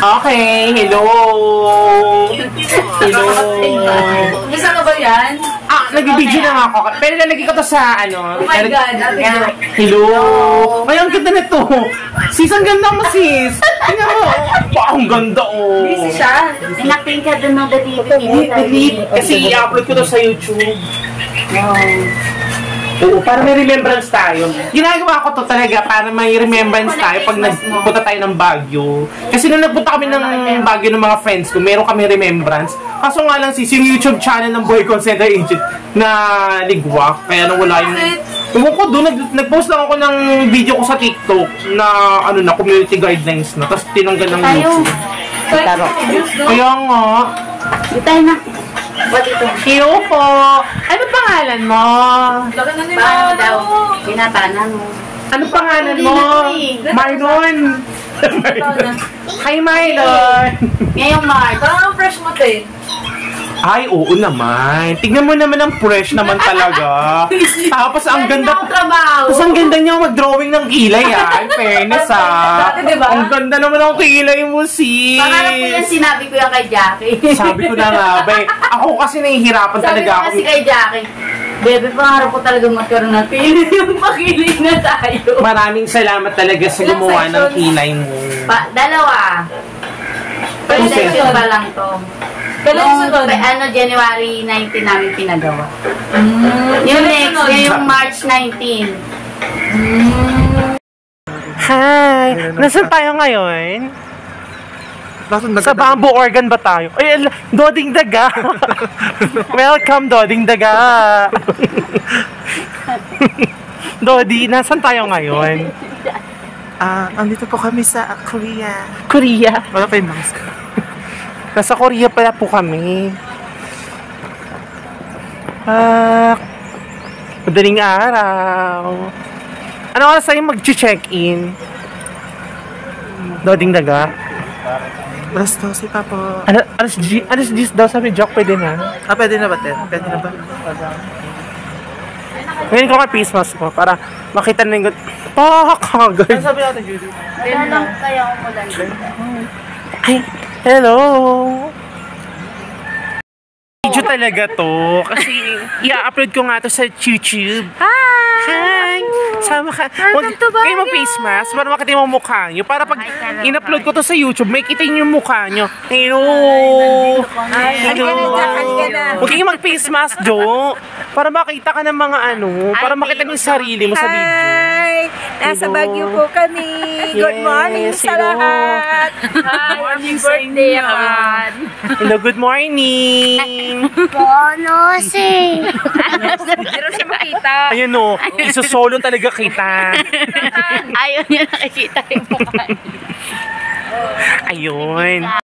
Okay, hello! Hello! Gusto ka ba yan? Nag-video na nga ako. Pero nalagay ko to sa ano. Oh my God, hello! Ay, ang ganda na to. Sis, ang ganda mo, sis. Tingnan mo. Ang ganda, oh. Busy siya. Inacting ka dun ng Delete. Kasi i-upload ko to sa YouTube. Wow. Oo, para may remembrance tayo. Ginagawa ko to talaga para may remembrance tayo pag nagpunta tayo ng Baguio. Kasi nung nagpunta kami ng Baguio ng mga friends ko, meron kami remembrance. Kaso nga lang sis, yung YouTube channel ng Boy Call Center Agent na ligwak. Kaya nung wala yung... Ewan ko doon, nag-post lang ako ng video ko sa TikTok na ano na, community guidelines na. Tapos tinanggal ng YouTube. Kaya nga. Tayo na. Ba't ito? Hello po! Ano pangalan mo? Laki na nila. Paano daw? Pinatanan mo. Ano pangalan mo? Marlon! Hi, Marlon! Ngayong March. Parang fresh mo, te. Ay, oo naman. Tignan mo naman ang fresh naman talaga. Tapos ang ganda. Tapos ang ganda niya mag-drawing ng kilay, ah. In fairness, ah. Dati, diba? Ang ganda naman ang kilay mo, sis. Pangarap ko yan, sinabi ko yan kay Jackie. Sabi ko na nga, bay. Ako kasi nahihirapan talaga ako. Sabi ko kasi kay Jackie, Bebe, pangarap ko talaga magkaroon ng kilay. Yung pakilig na tayo. Maraming salamat talaga sa gumawa ng kilay mo. Dalawa. Presentation pa lang to. Nung January 19 namin pinagawa. Yung next, yung March 19. Hi! Nasaan tayo ngayon? Sa bamboo organ ba tayo? Ay, Doding Daga! Welcome, Doding Daga! Dodi, nasaan tayo ngayon? Andito po kami sa Korea. Korea? Wala pa yung mask. Nasa Korea pala po kami. Madaling araw. Ano oras tayo mag-check-in? Doding Daga? Alas 12 pa po. Alas 10 daw sabi, Joke, pwede na. Pwede na ba, Ted? Pwede na ba? Ngayon ko ka face mask mo para makita na yung kagad. Ano sabi natin, Judy? Kaya lang kaya umulan doon. Ay, hello! Video talaga to. Kasi i-upload ko nga to sa YouTube. Hi! Sama ka. Kayo mo face mask para makita mo mukha nyo. Para pag in-upload ko to sa YouTube, may kita nyo yung mukha nyo. Hello! Hello! Huwag kayong mag-face mask, Jo. Para makita ka ng mga ano. Para makita mo yung sarili mo sa video. Hi! Nasa Baguio po kami. Good morning sa lahat. Happy birthday, Akan. Hello, good morning! Bonosing! Pero siya makita. Ayan o, isusolo talaga kita. Ayaw niya nakikita yung mukha. Ayun.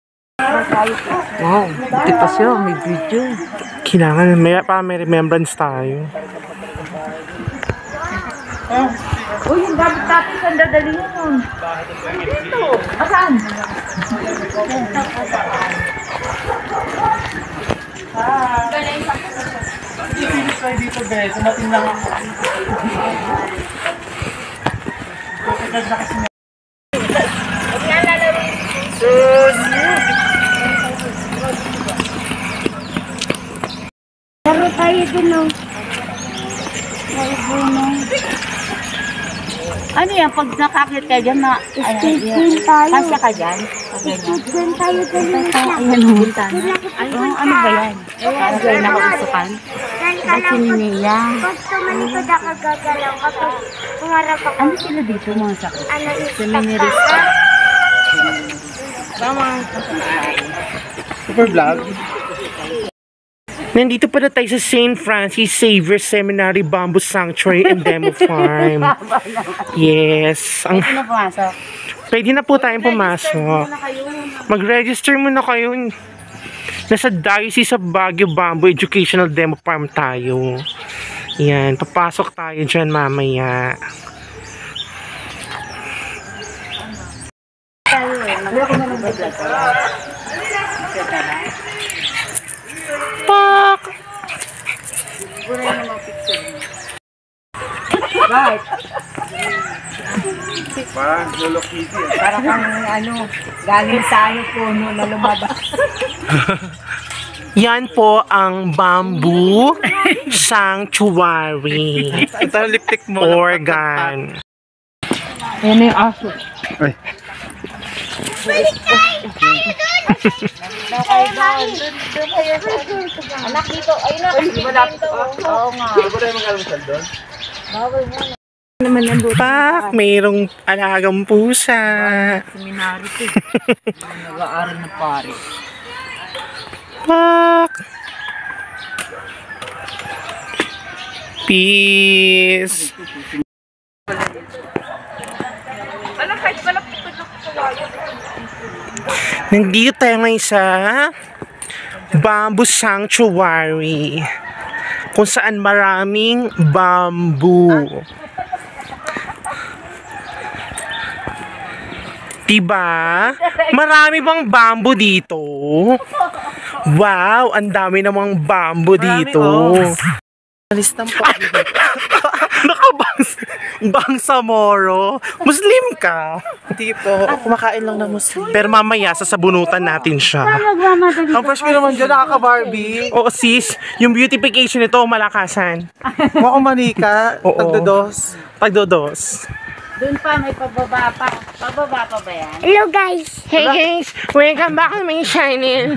Wow, hindi pa siya. May video. Kailangan, may remembrance tayo. Uy, yung gamit natin saan dadalhin yun? Dito. Asan? Dito, be. Tumating lang ako. Laro tayo din, no? Ano yan? Pag nakakit ka dyan, skate tayo. Kasya ka dyan? Skate tayo dyan. Ayan, bintana. Ano ba yan? Para sa'yo nakausukan? Ay, sininiya. Pag tumalikod ako gagalaw kapag pumarap ako. Ano sila dito, mga sakit? Ano Seminarista. Super vlog. Nandito pala tayo sa St. Francis Xavier Seminary Bamboo Sanctuary and Demo Farm. Yes. Ano pumasok? Pwede na po tayong pumasok. Mag-register muna kayo. Nasa Diocese of Baguio Bamboo Educational Demo Farm tayo. Yan. Papasok tayo dyan mamaya. Pak! Bakit? Para kang galing sa puno na lumabas. Yan po ang bamboo sanctuary Ito ang lipstick mo. organ. Yan yung aso. Ay. Anak dito, ayun na. Oo nga. Pak, mayroong alagang pusa. Seminary to. Nag-aaral na pare. Pak. Peace. Nandito tayo ngayon sa Bamboo Sanctuary kung saan maraming bamboo. Diba? Marami bang bamboo dito? Wow, ang dami namang bamboo dito. Alis ng Bangsamoro. Muslim ka. Hindi po. Kumakain lang ng Muslim. Pero mamaya sasabunutan natin siya. Nagmamadali. Ang fresh ko naman dyan, nakaka-Barbie. Oo sis, yung beautification nito malakasan. Mukhang manika. Oo. Tagdodos. Pagdodos. Doon pa, may pababa pa. Pababa pa ba yan? Hello guys. Hey guys, welcome back to my channel.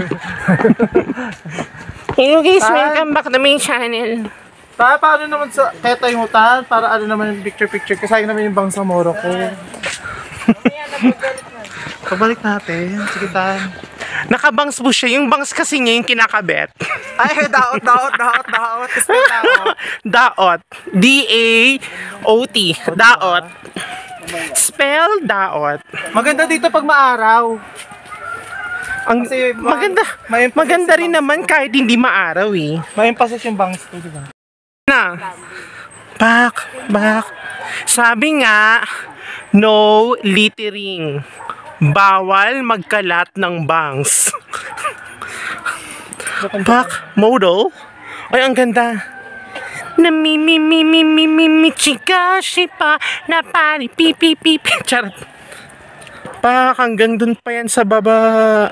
Hello guys, welcome back to my channel. Paano naman sa kaya tayong utan? Para ano naman yung picture-picture? Kasi sayang naman yung Bangsamoro ko. Pabalik natin. Sige tan. Nakabangs po siya. Yung bangs kasi niya yung kinakabit. Ay, daot. Spell daot. Daot. D-A-O-T. Daot. Spell daot. Maganda dito pag maaraw. Ang Kasi maganda rin naman kahit hindi maaraw eh. May emphasis yung bangs ko, di ba? Na. Bak. Sabi nga, no littering. Bawal magkalat ng bangs. Bak, model. Ay, ang ganda. Na mi chika shipa na pari pi. Charot. Bak, hanggang dun pa yan sa baba.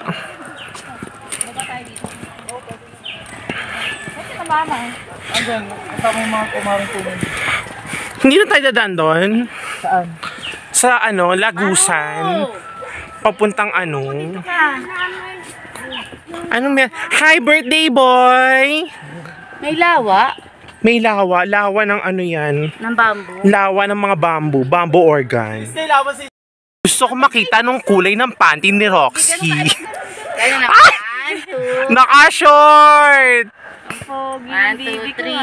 Andyan, kasama yung mga kumaring kumin. Hindi na tayo dadaan doon. Saan? Sa Lagusan. Papuntang Anong may... Hi, birthday boy! May lawa May lawa. Lawa ng yan. ng bamboo. Lawa ng mga bamboo organ. Gusto ko makita nung kulay ng panty ni Roxy. Kaya na. Ay! 1, 2. Naka-short! 1, 2, 3. 1, 2,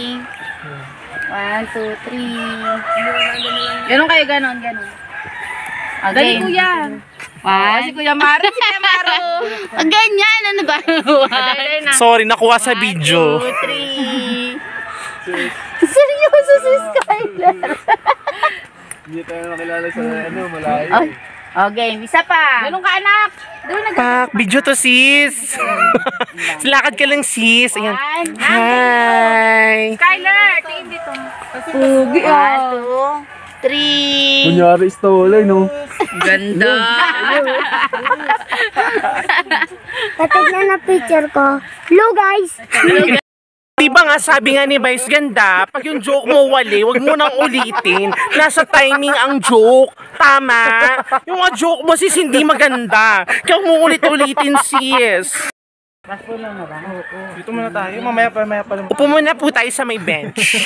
3. Ganon kayo, ganon. Okay. Dali, kuya. Si Kuya Maro. Ganyan, ano ba? Sorry, nakuha sa video. 1, 2, 3. Seryoso si Skyler. Hindi tayo nakilala sa malayo. Okay, isa pa. Ganun ka, anak. Pak, video to sis. Lakad ka lang sis. Ayan. Hi. Skyler, tingin dito. 1, 2, 3. Kunyari istole, no? Ganda. Tatignan na picture ko. Hello guys. Diba nga, sabi nga ni Vice ganda, pag yung joke mo wali, wag mo nang ulitin. Nasa timing ang joke. Tama? Yung mga joke mo sis hindi maganda. Kaya mo ulit-ulitin sis. Dito muna tayo. Mamaya pa lang. Upo muna po tayo sa may bench.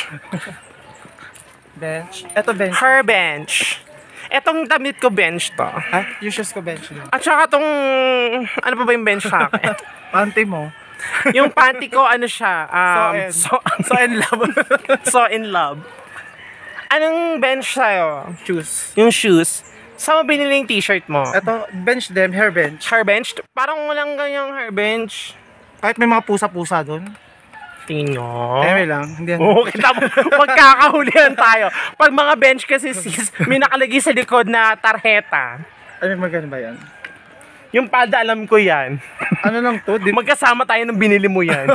Bench. Eto bench. Her bench. Etong damit ko bench to. Ha? Yung shoes ko bench din. At saka tong, ano pa ba yung bench sa akin? Panty mo. Yung panty ko, siya? So in love. So in love. Anong bench sa'yo? Shoes. Yung shoes. Saan mo binili yung t-shirt mo? Eto, bench din. Hair bench. Hair bench? Parang walang ganyang hair bench. Kahit may mga pusa-pusa doon. Tingin nyo. May lang. Hindi yan. Oo, kita mo. Magkakahulihan tayo. Pag mga bench kasi sis, may nakalagay sa likod na tarheta. Ay, magkano ba yan? Yung palda, alam ko yan. Ano lang to? Magkasama tayo nung binili mo yan.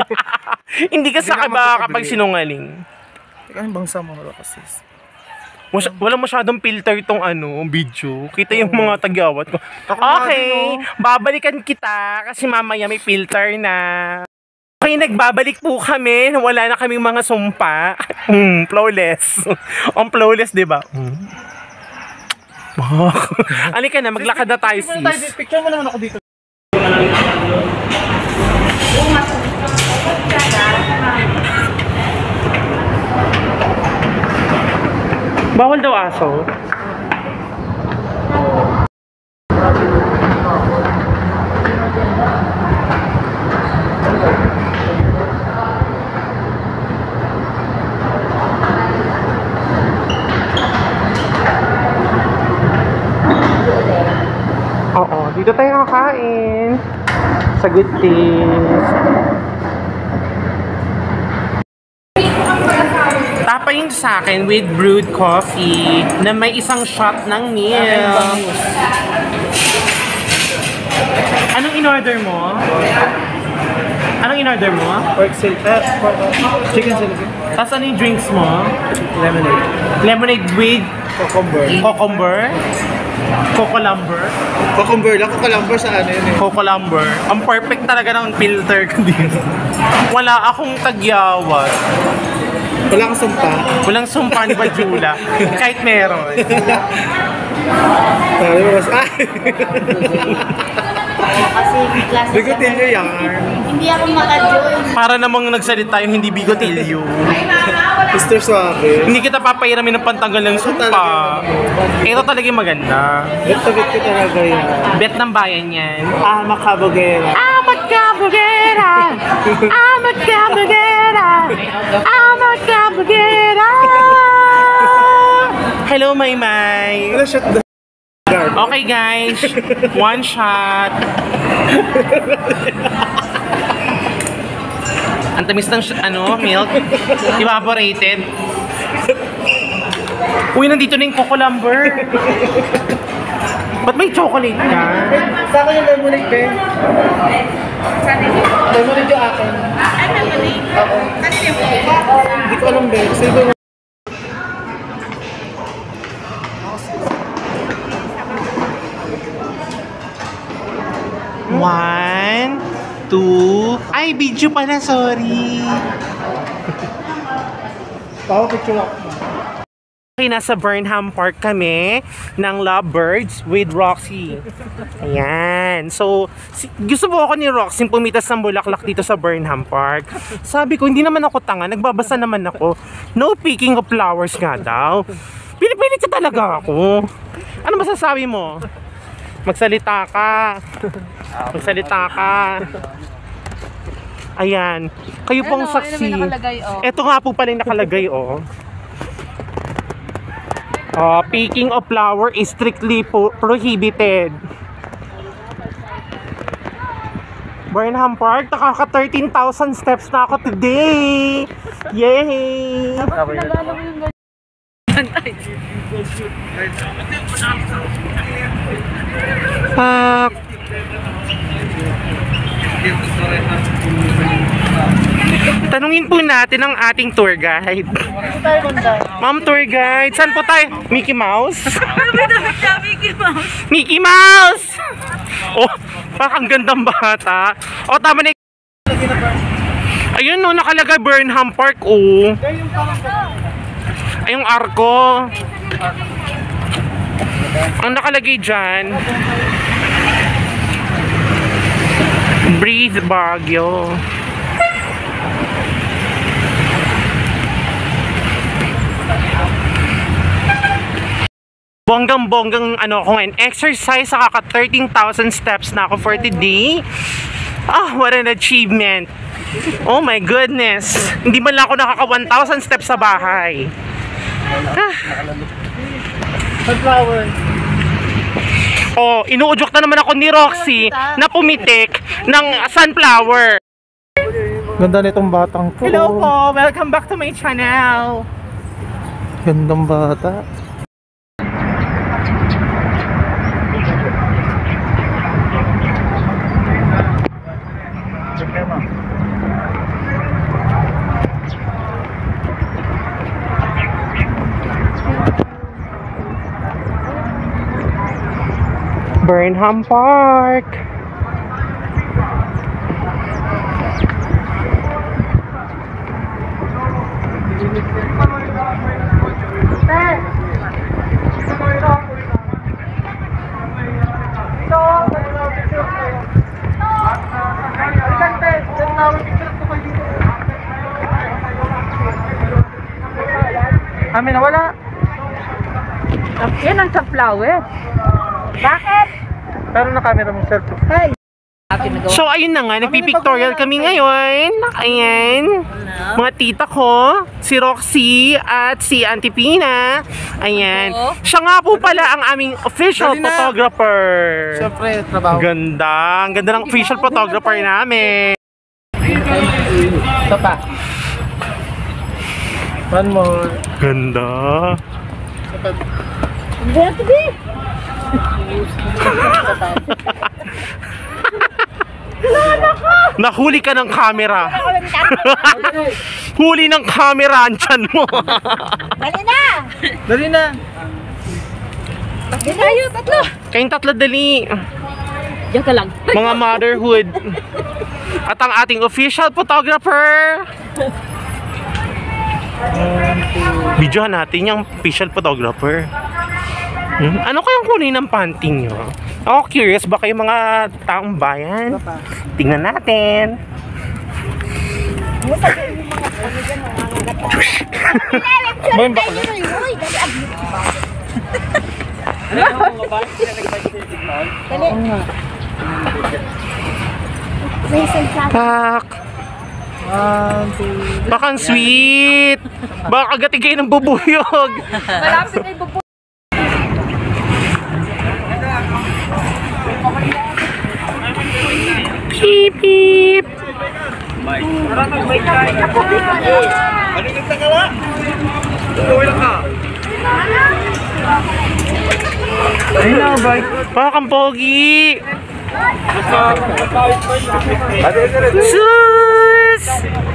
Hindi ka sa Hindi na kaba makakabili. kapag sinungaling. Ano bang Bangsamoro kasi? Wala masyadong filter itong video. Kita yung mga tagyawat ko. Okay, babalikan kita kasi mamaya may filter na. Okay, nagbabalik po kami. Wala na kaming mga sumpa. Flawless. On flawless, diba? Alika na, maglakad na tayo, sis. Picture mo naman ako dito. Bawal daw aso. Oo, dito tayo kakain. Sa Good Taste. Tapayin sa akin with brewed coffee na may isang shot ng milk. Anong in-order mo? Anong in-order mo? Chicken silage. Tapos ano yung drinks mo? Lemonade. Lemonade with Cucumber. cucumber? Cocolumber? Cucumber lang. Cucumber sa ano yun eh. Cocolumber. Ang perfect talaga ng filter ko dito. Wala akong tagyawat. Wala kang sumpa. Walang sumpa ni Bajula. Kahit meron. Sabi mo mas, Kasi may klase Bigotin nyo yan. Hindi ako maka-join. Para namang nagsalita yung hindi bigotilyo. Mr. Suave. Hindi kita papahiramin ng pantanggal ng sumpa. Ito talaga yung maganda. Ito ko talaga yan. Bet ng bayan yan. Makabugera. Magkabugera! Magkabugera! Magkabugera! Hello, Maymay! Ano shot the guard? Okay, guys. One shot. Ang tamis ng milk. Evaporated. Uy, nandito na yung cucumber. Ba't may chocolate ka? Sa akin yung lemonade, be. Lemonade yung akin. Ay, lemonade? Oo. Hindi ko alam, be. Kasi ito One, two. Ay, video pala, sorry. Pao, picture ako. Okay, nasa Burnham Park kami ng Lovebirds with Roxy. Ayan. So, gusto po ako ni Roxy pumitas ng bulaklak dito sa Burnham Park. Sabi ko, hindi naman ako tanga. Nagbabasa naman ako. No picking of flowers nga daw. Pinipilit ka talaga ako. Ano masasabi mo? Magsalita ka. Magsalita ka. Ayan. Kayo pong saksi. Ito nga po pala yung nakalagay, oh. Picking of flower is strictly prohibited. Burnham Park, nakaka 13,000 steps na ako today. Yay! Tanungin po natin ang ating tour guide. Ma'am tour guide, saan po tayo? Mickey Mouse? Mickey Mouse. Mickey Mouse! Oh, parang gandang bata. Oh, tama na. Ayun no, nakalagay Burnham Park, oh. Ay, yung arko. Ang nakalagay dyan, Breathe Baguio. Bonggang-bonggang ko ngayon. Exercise sa kaka 13,000 steps na ako for today. What an achievement. Oh my goodness. Hindi man lang ako nakaka 1,000 steps sa bahay. Sunflower. Oh, inuudyok na naman ako ni Roxy na pumitik ng sunflower. Ganda nitong batang to. Hello po, welcome back to my channel. Gandang bata. Burnham Park. Amin na wala. Yan ang sunflower. Bakit? Pero na camera mo cellphone. Hey! So ayun na nga, nagpipictorial kami ngayon. Ayan. Mga tita ko, si Roxy at si Auntie Pina. Ayan. Siya nga po pala ang aming official Dali na. photographer. Siyempre, trabaho. Ganda. Ang ganda ng official photographer namin. Ito pa. One more. Ganda. Nahuli ka ng camera. Huli ng camera ang tiyan mo. Dali na! Dali na. Dali tayo, tatlo! Kayong tatlo dali. Diyan ka lang. Mga motherhood. At ang ating official photographer. Videohan natin yung official photographer. Ano kayang kulay ng panty nyo? Ako curious, ba kayo mga taong bayan? Tingnan natin. Pak! Bakang sweet! Baka agatin kayo ng bubuyog! Malapit ay bubu... Beep beep! Ayun na, bye. Bakang pogi! Sus!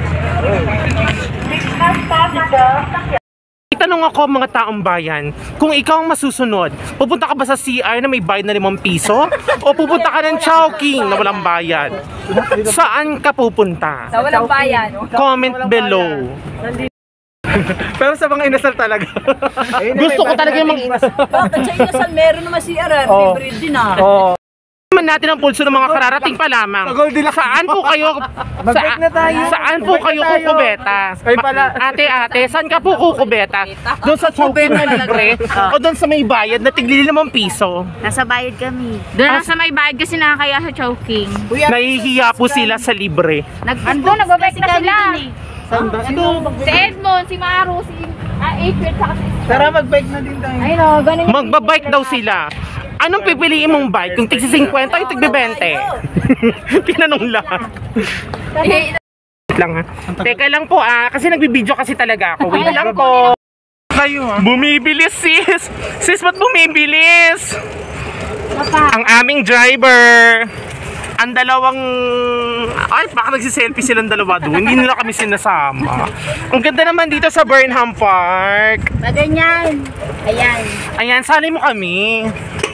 Itanong ako mga taong bayan, kung ikaw ang masusunod, pupunta ka ba sa CR na may bayad na 5 piso? O pupunta ka ng Chowking na walang bayad? Saan ka pupunta? Sa walang bayan. Comment below. Pero sa mga inasal talaga. Gusto ko talaga yung mga inasal. Bakit sa inasal meron naman si Arar, libre din ah. Oo. Naman natin ang pulso ng mga kararating pa lamang. Saan po kayo? Mag-break na tayo. Saan po kayo kukubeta? Kayo pala. Ate, saan ka po kukubeta? Doon sa Chowking na libre? O doon sa may bayad na tigli 5 piso? Nasa bayad kami. Doon lang sa may bayad kasi nakakaya sa Chowking. Nahihiya po sila sa libre. Andun, nagbabalik na sila. Sanda. Si Edmond, si Maru, si April, saka si... Tara, mag-bike na din tayo. Ayun o, ganun. Magbabike daw sila. Anong pipiliin mong bike? Kung tigsi 50 o tigbi 20? Tinanong lang. Wait lang ha. Teka lang po kasi nagbibideo kasi talaga ako. Wait lang po. Kayo ha. Bumibilis sis! Sis, ba't bumibilis? Ang aming driver. Ang dalawang... Ay, baka nagsiselfie silang dalawa doon. Hindi nila kami sinasama. Ang ganda naman dito sa Burnham Park. Maganyan. Ayan. Ayan, sali mo kami.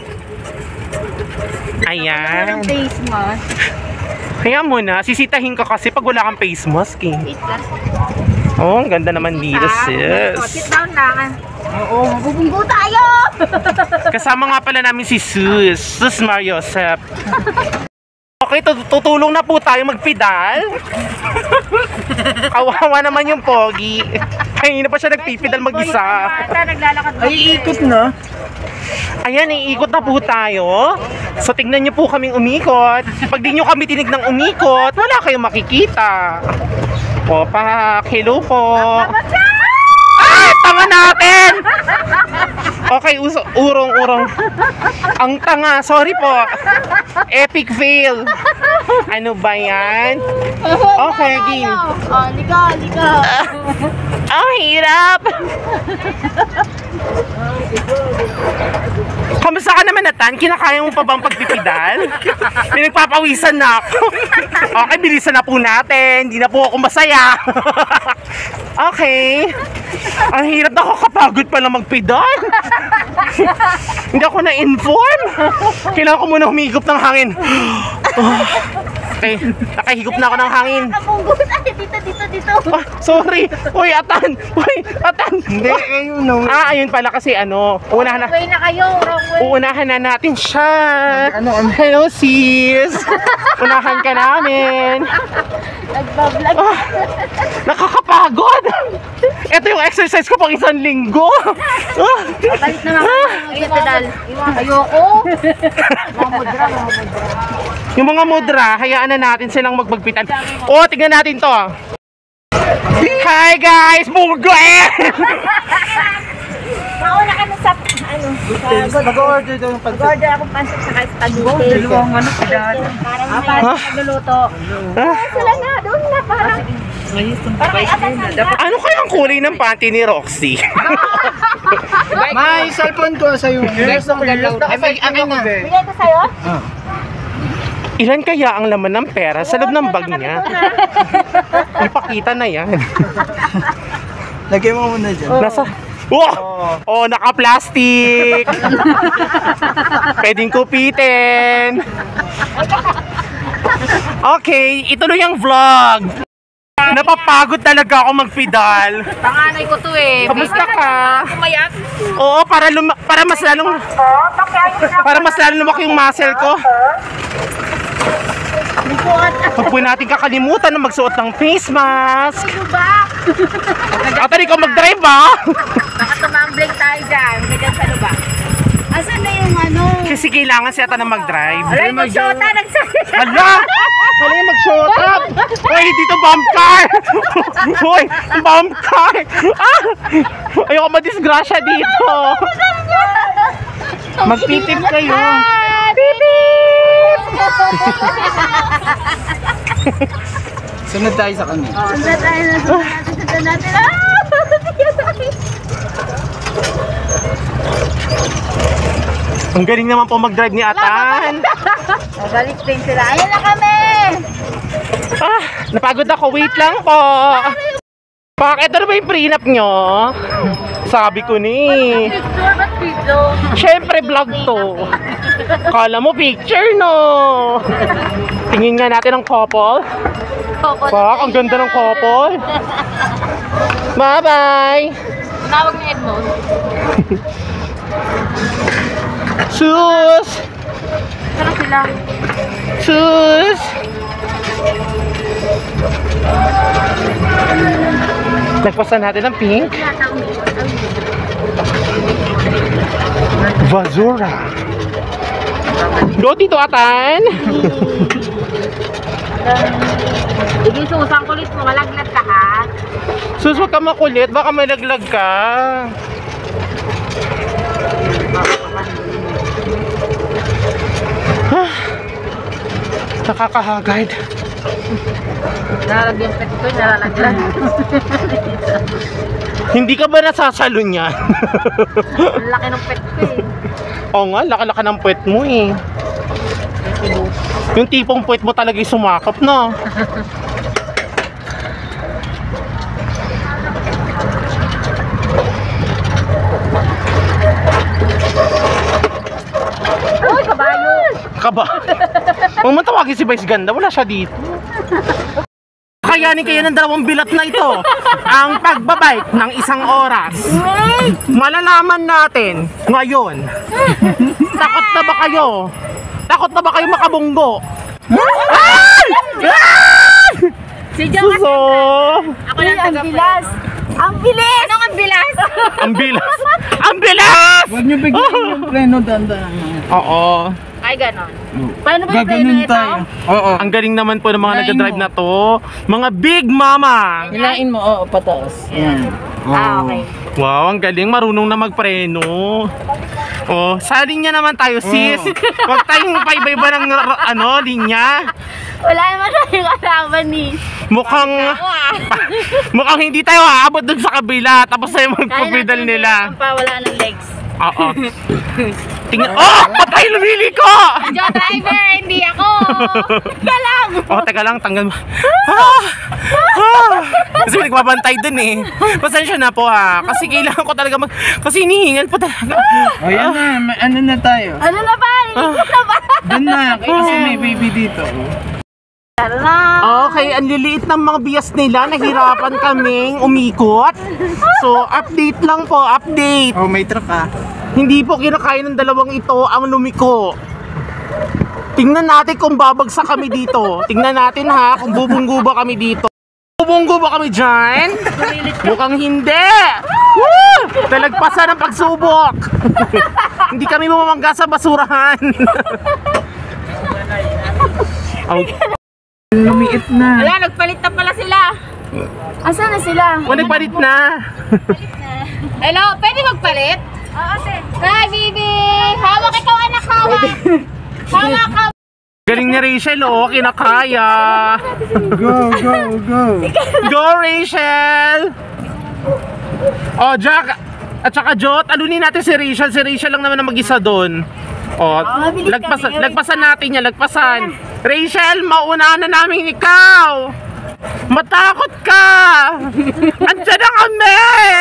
Ayan. Face mask. Kaya mo na, sisitahin ka kasi pag wala kang face mask eh. Oh, ang ganda naman dito sis. Sit down lang. Oo, bubunggo tayo. Kasama nga pala namin si Sus Mariosep. Okay, tutulong na po tayo magpedal. Kawawa naman yung pogi. Kanina pa siya nagpipedal mag-isa. Naglalakad. Ay, ikot na. Ayan, iikot na po tayo. So, tignan nyo po kaming umikot. Pag di nyo kami tinig ng umikot, wala kayong makikita. O, pak. Hello po. Ay, tanga natin! Okay, urong. Ang tanga, sorry po. Epic fail. Ano ba yan? Okay, game. Oh, liga. Ang hirap! Kamusta ka naman, Natan? Kinakaya mo pa bang pagpipidal? Pinagpapawisan na ako. Okay, bilisan na po natin. Hindi na po ako masaya. Okay. Ang hirap, nakakapagod pala magpedal. Hindi ako na-inform. Kailangan ko muna humigop ng hangin. Okay, nakahigop na ako ng hangin. Kapunggot. Ay, dito. Ah, sorry. Uy, Atan. Hindi, ayun no. Ayun pala kasi uunahan na. Wait na kayo, wrong way. Uunahan na natin siya. Ano? Hello, sis. Unahan ka namin. Nagbablog. Nakakapagod. Ito yung exercise ko pang 1 linggo. Balik na lang ako. Pedal. Ayoko. Yung mga mudra, hayaan na natin silang magpagpitan. Tignan natin to. Hi guys! Burger! Mauna ka na sa, Mag-order daw yung pagkakas. order akong pansip sa spaghetti. Dalawang pedal. Parang nagluluto. Sila na, doon na, parang. Parang may atasan. Ano kayang kulay ng panty ni Roxy? May cellphone ko sa'yo. Yes, akin na. Bigay ko sa'yo? Ilan kaya ang laman ng pera sa loob ng bag niya? Ipakita na yan. Lagay mo muna dyan. Nasa... naka-plastic! Pwedeng kupitin! Okay, ituloy ang vlog! Napapagod talaga ako magpedal. Panganay ko to eh. Kamusta ka? Kumayak. Oo, para mas lalong lumaki yung muscle ko. Huwag po natin kakalimutan na magsuot ng face mask. Atari ko mag-drive ba? Baka tumambling tayo dyan. Ganyan sa lubak. Asan na yung Kasi kailangan siya na mag-drive. Alay, mag-shota, nagsalit. Hala! Ano yung mag-shot up? Hoy, dito bomb car! Hoy, bomb car! Ayoko madisgrasya dito. Magpitip kayo. Sunod tayo sa kanya. Sundan natin. Ang galing naman po mag-drive ni Atan. Magalit din sila. Ayan na kami! Napagod ako. Wait lang po. Bakit? Ano ba yung prenup nyo? Sabi ko ni. Picture, ba't video? Siyempre vlog to. Kala mo picture, no? Tingin nga natin ang couple. Pak, ang ganda ng couple. Bye-bye. Tawag ni Edmond. Sus! Saan sila? Sus! Nagpasa natin ng pink. Vazura. Go dito, Atan. Sige, susang kulit mo. Malaglag ka, ha? Sus, wag ka makulit. Baka malaglag ka. Nakakahagad. Nalalagyan pet ko, nalalagyan. Hindi ka ba nasasalon yan? Ang laki ng pet ko eh. Oo nga, laki-laki ng puwet mo eh. Yung tipong puwet mo talaga yung sumakap na. Uy, kabayo! Kaba. Huwag mo tawagin si Vice Ganda, wala siya dito. Kakayanin kayo ng 2 bilat na ito. Ang pagbabike ng 1 oras. Malalaman natin ngayon. Takot na ba kayo? Takot na ba kayo makabunggo? Si John kasi. Suso! Ako lang taga-bilas. Ang bilis! Anong ang bilas? Ang bilas! Ang bilas! Huwag niyo bigyan yung preno dandan. Oo. Ay, ganon. Paano ba yung preno Gaganon ito? tayo. Oo. Ang galing naman po ng mga Hilain nag-drive mo. na to. Mga big mama! Hilain mo, oo, pataas. Yan. Okay. Wow, ang galing. Marunong na magpreno. Oh, sa linya naman tayo, sis. Huwag tayong paiba-iba ng linya. Wala naman tayong alaman ni. Mukhang hindi tayo aabot dun sa kabila. Tapos tayo magpapidal nila. Kaya natin wala ng legs. Oo. Tingnan. Oh! Patay! Lumili ko! Jo driver, hindi ako. Teka lang. Oh, teka lang. Tanggal mo. Kasi may nagbabantay dun eh. Pasensya na po ha. Kasi kailangan ko talaga kasi hinihingal pa talaga. O yan na, ano na tayo? Ano na ba? Lilikot na ba? Doon na, kasi may baby dito. Tara na. Okay, ang liliit ng mga bias nila. Nahirapan kaming umikot. So, update lang po. Update. Oh, may truck ah. Hindi po kinakaya ng dalawang ito ang lumiko. Tingnan natin kung babagsak kami dito. Tingnan natin ha, kung bubunggo ba kami dito. Bubunggo ba kami dyan? Mukhang hindi. Woo! Talagpasan ang pagsubok. Hindi kami mamamangga sa basurahan. Okay. Lumiit na. Wala, nagpalit na pala sila. Asan na sila? O, nagpalit na. Hello, pwede magpalit? Oo, sir. Hi, baby! Hawak ikaw, anak, hawak! Hawak ka! Galing ni Rachel, oh, kinakaya. Go, go, go. Go, Rachel! Oh, Jack, at saka Jot, alunin natin si Rachel. Si Rachel lang naman ang mag-isa doon. Oh, lagpasan natin yan, lagpasan. Rachel, mauna na namin ikaw. Matakot ka. Andiyan na kami.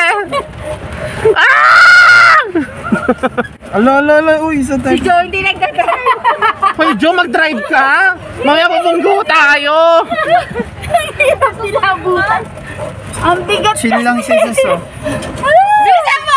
Ah! Ala, uy, isa tayo. Si Joe hindi nagdadrive. Hoy, Joe, mag-drive ka. Mamaya pabunggo tayo. Hirap sinabutan. Ang bigat. Chill lang si Suso. Bisa mo!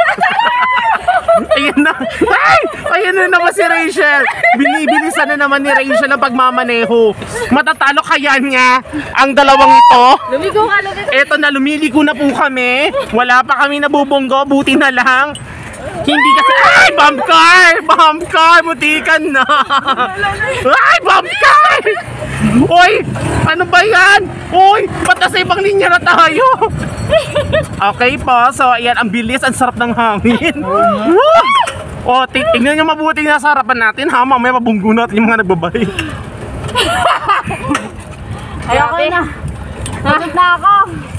Ayan na. Ay! Ayan na naman si Rachel. Binibilisan na naman ni Rachel ang pagmamaneho. Matatalo kaya niya ang dalawang ito. Lumigo ka, lumigo. Eto na, lumiligo na po kami. Wala pa kami nabubunggo. Buti na lang. Hindi kasi, ay! Bump car! Bump car! Butikan na! Ay! Bump car! Uy! Ano ba yan? Uy! Ba't nasa ibang linya na tayo? Okay po. So, ayan. Ang bilis. Ang sarap ng hangin. O, tingnan nyo mabuti na sa harapan natin ha. Mamaya mabunggo natin yung mga nagbabay. Ayoko na. Pagod na ako.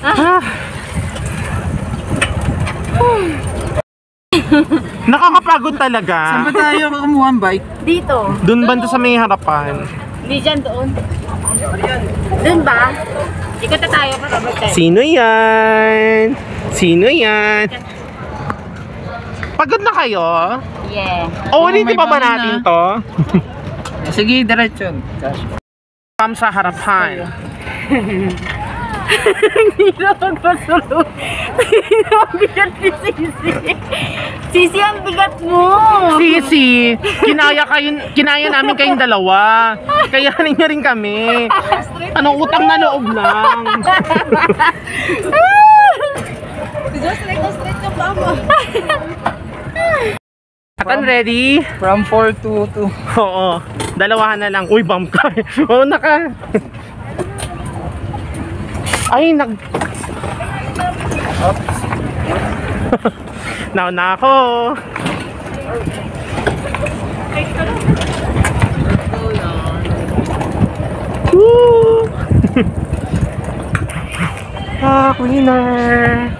Nakakapagod talaga. Saan ba tayo kumuha ang bike? Dito. Doon banda sa may harapan. Hindi dyan doon. Doon ba? Ikot na tayo para mag-test. Sino yan? Sino yan? Pagod na kayo? Yeah. O, hindi may pa ba bangin natin na. to? Sige, diretso. Pam sa harapan. Hindi na magpasulong. Hindi na mabigat ni Sisi. Sisi, ang bigat mo. Sisi, kinaya namin kayong dalawa. Kayanin niyo rin kami. Anong utang na loob lang? Atan ready? From 4 to 2. Oo. Dalawahan na lang. Uy, bump car. Oo, naka. Ay, Oops. Nauna ako. Woo! Winner!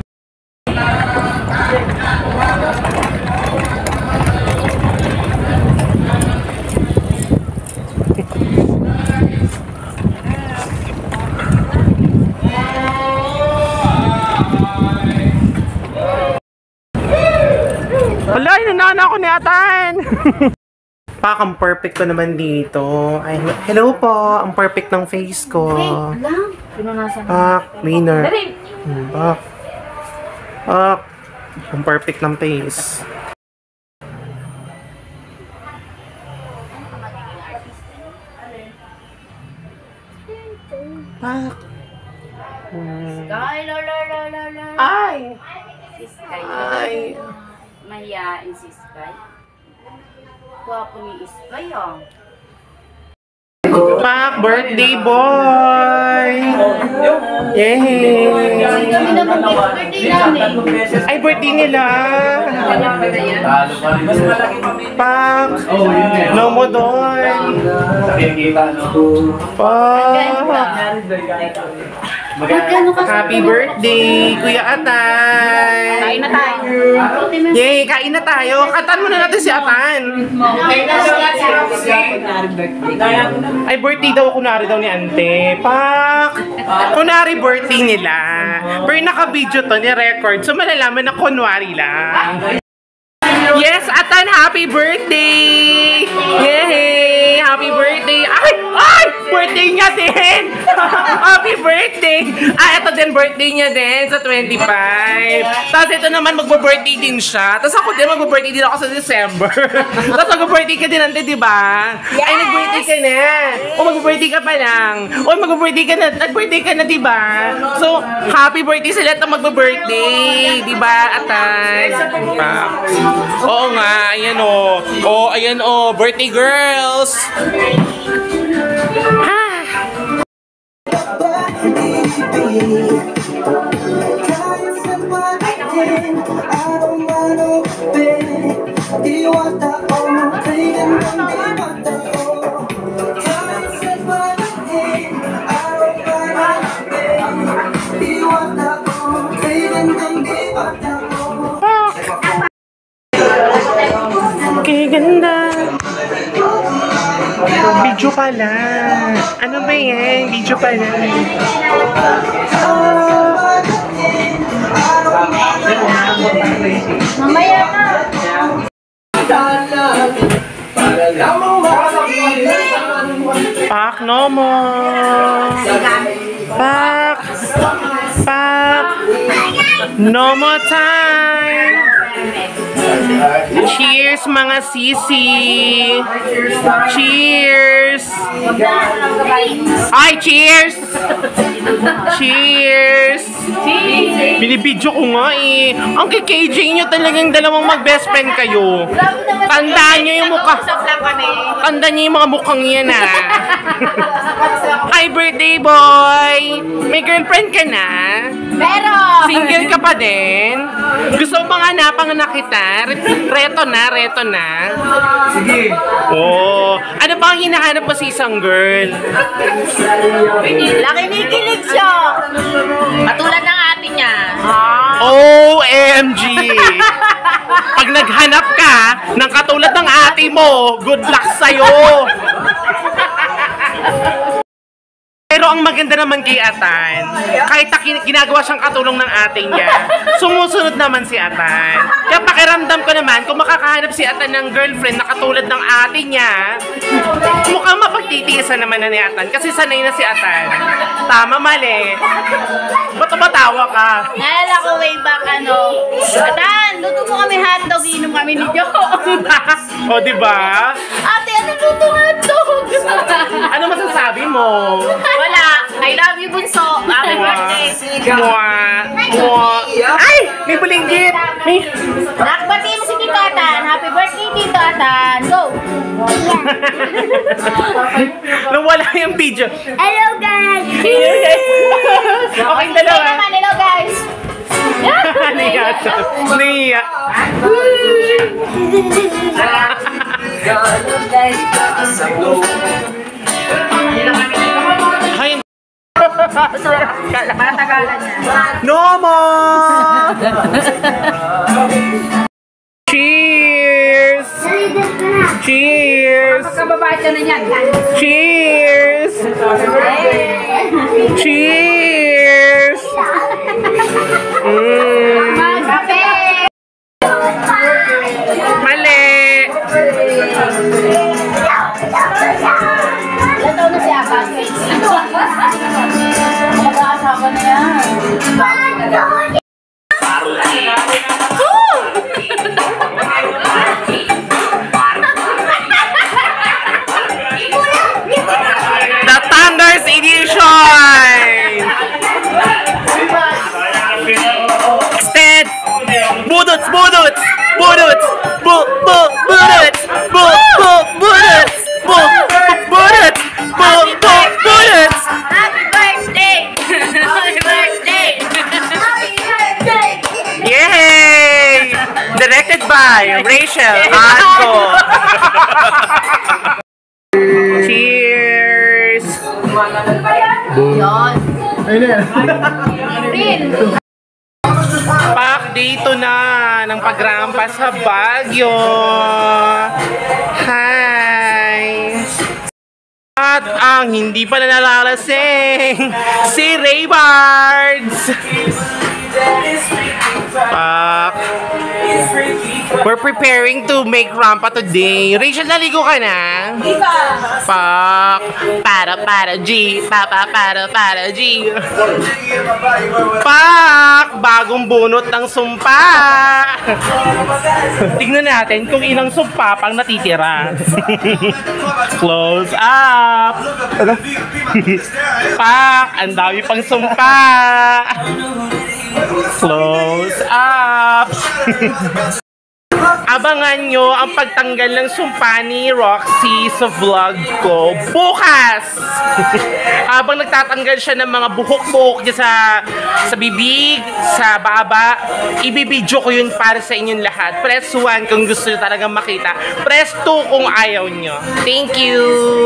Wala, inunaan ako ni Atan! Pak, ang perfect ko naman dito. Ay, hello po, ang perfect ng face ko. Pak, winner. Pak. Pak, ang perfect ng face. Pak. Sky, la la la la la. Ay! Si Sky. Ay! Mahiyain si Sky. Gwapo ni Sky, ah. Pak, birthday boy! Yay! Kami naman birthday namin. Ay, birthday nila! Pak! No mo doon! Happy birthday, Kuya Atan! Kain na tayo. Yay, kain na tayo. Katan muna natin si Atan. Ay, birthday daw, kunwari daw ni Ante. Pak! Kunwari birthday nila. Pero naka-video to, ni-record. So, malalaman na kunwari lang. Yes, Atan, happy birthday! Yay! Happy birthday! Ay! Ay! Birthday niya din! Happy birthday! Ah, ito din, birthday niya din sa 25. Tapos ito naman, magbo-birthday din siya. Tapos ako din, magbo-birthday din ako sa December. Tapos magbo-birthday ka din, Ante, di ba? Yes! Ay, nag-birthday ka na! O, magbo-birthday ka pa lang. O, magbo-birthday ka na. Nag-birthday ka na, di ba? So, happy birthday sa lahat ng magbo-birthday. Di ba, Atan? Oo nga, ayan o. Oh, ayan o, birthday girls! Okay, ganda. Video pala. Ano ba yan? Video pala. Mamaya na. Pak, no mo. Pak. Pak. No more time. Cheers, mga sisi. Cheers. Ay, cheers. Cheers. Binibidyo ko nga eh. Ang kay-KJ nyo talagang dalawang mag-best friend kayo. Tandaan nyo yung mukha. Tandaan nyo yung mga mukhang yan ah. Hi, birthday boy. May girlfriend ka na? Meron! Single ka pa din? Gusto mo bang hanapan na kita? Reto na. Sige. Oh, ano ba ang hinahanap mo sa isang girl? Nakinikilig siya. Patulad ng ate niya. OMG! Pag naghanap ka ng katulad ng ate mo, good luck sa'yo! Pero ang maganda naman kay Atan, kahit ginagawa siyang katulong ng ate niya, sumusunod naman si Atan. Kaya pakiramdam ko naman, kung makakahanap si Atan ng girlfriend na katulad ng ate niya, mukhang mapagtitiisan naman na ni Atan kasi sanay na si Atan. Tama, mali. Ba't tumatawa ka? Naalala ko way back Atan, luto mo kami hotdog, inom kami ni Jo. O, diba? Ate, ano luto hotdog? Ano masasabi mo? Wala. I love you, Bunso. Happy birthday. Ay! May bulinggit! May... Nakbati mo si Tito Atan. Happy birthday, Tito Atan. Go! Nawala yung video. Hello guys! Okay, dalawa. Say naman, hello guys. Niya. Hay. No more. Cheers. Cheers. Kababae ka na yan. Cheers. Cheers. Kape. Mali. Ilan taon na si Akas? Mag-aasawa na yan. The Thunders Edition! Yun. Ayun na yan. Pak, dito na ng pagrampa sa Baguio. Hi! At ang hindi pa nalalasing, si Raybards! Pak, we're preparing to make rampa today. Rachel, naligo ka na? Pak, para G, para G. Pak, bagong bunot ng sumpa. Tingnan natin kung ilang sumpa pang natitira. Close up. Pak, ang dami pang sumpa. Close up. Abangan nyo ang pagtanggal ng sumpa ni Roxy sa vlog ko bukas! Habang nagtatanggal siya ng mga buhok-buhok niya sa bibig, sa baba, ibibidyo ko yun para sa inyong lahat. Press 1 kung gusto nyo talagang makita. Press 2 kung ayaw nyo. Thank you!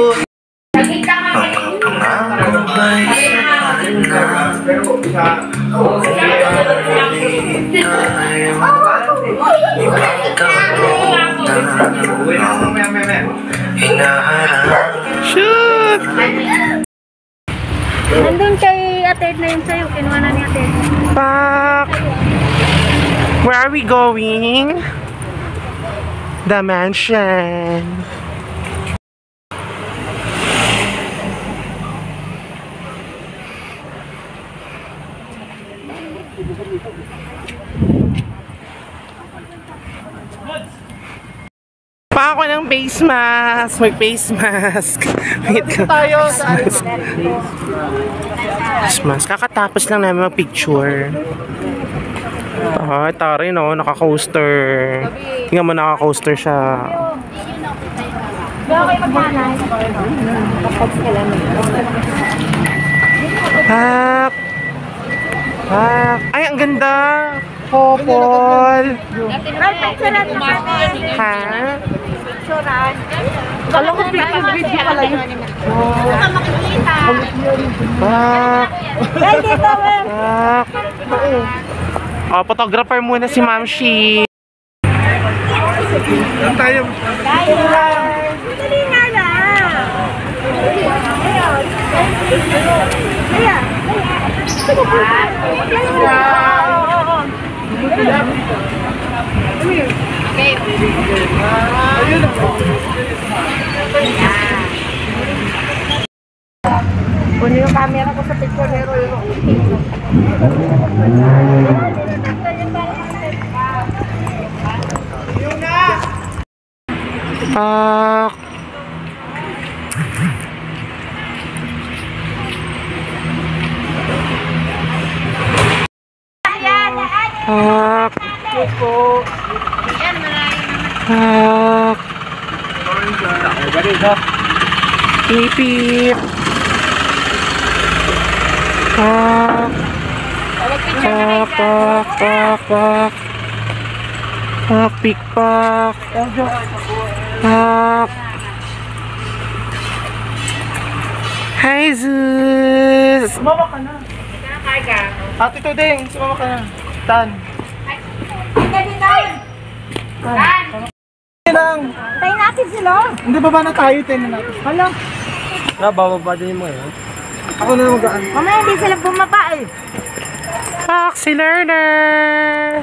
Shoot! Nandun kay Ate na yun sa'yo. Kinuha na ni Ate. Pak! Where are we going? The mansion. Pa ako ng face mask. May face mask. Wait ka. Tayo sa Face mask. Kakatapos lang namin mag-picture. Tari no, naka-coaster. Tingnan mo, naka-coaster siya. Pak! Pak! Ay, ang ganda! Popol! Ha? Alam ko video pala yun. Pak! Ay, dito, Pak! Oh, photographer muna si Ma'am Shi. tayo. Dali nga na. Kunin yung camera ko sa picture ni Roy. Pak! Pak! Pak! Pipip! Pak! Pak! Pak! Pak! Pak! Pak! Pikpak! Pak! Hi, Zeus! Sumama ka na. Ate Tuding, sumama ka na. Tan. Lang. Tayo natin sila. Hindi ba na tayo? Tayo na natin. Hala. Bababa din mo yan. Ako na magaan. Mamaya hindi sila bumaba eh. Pak, si Lerner!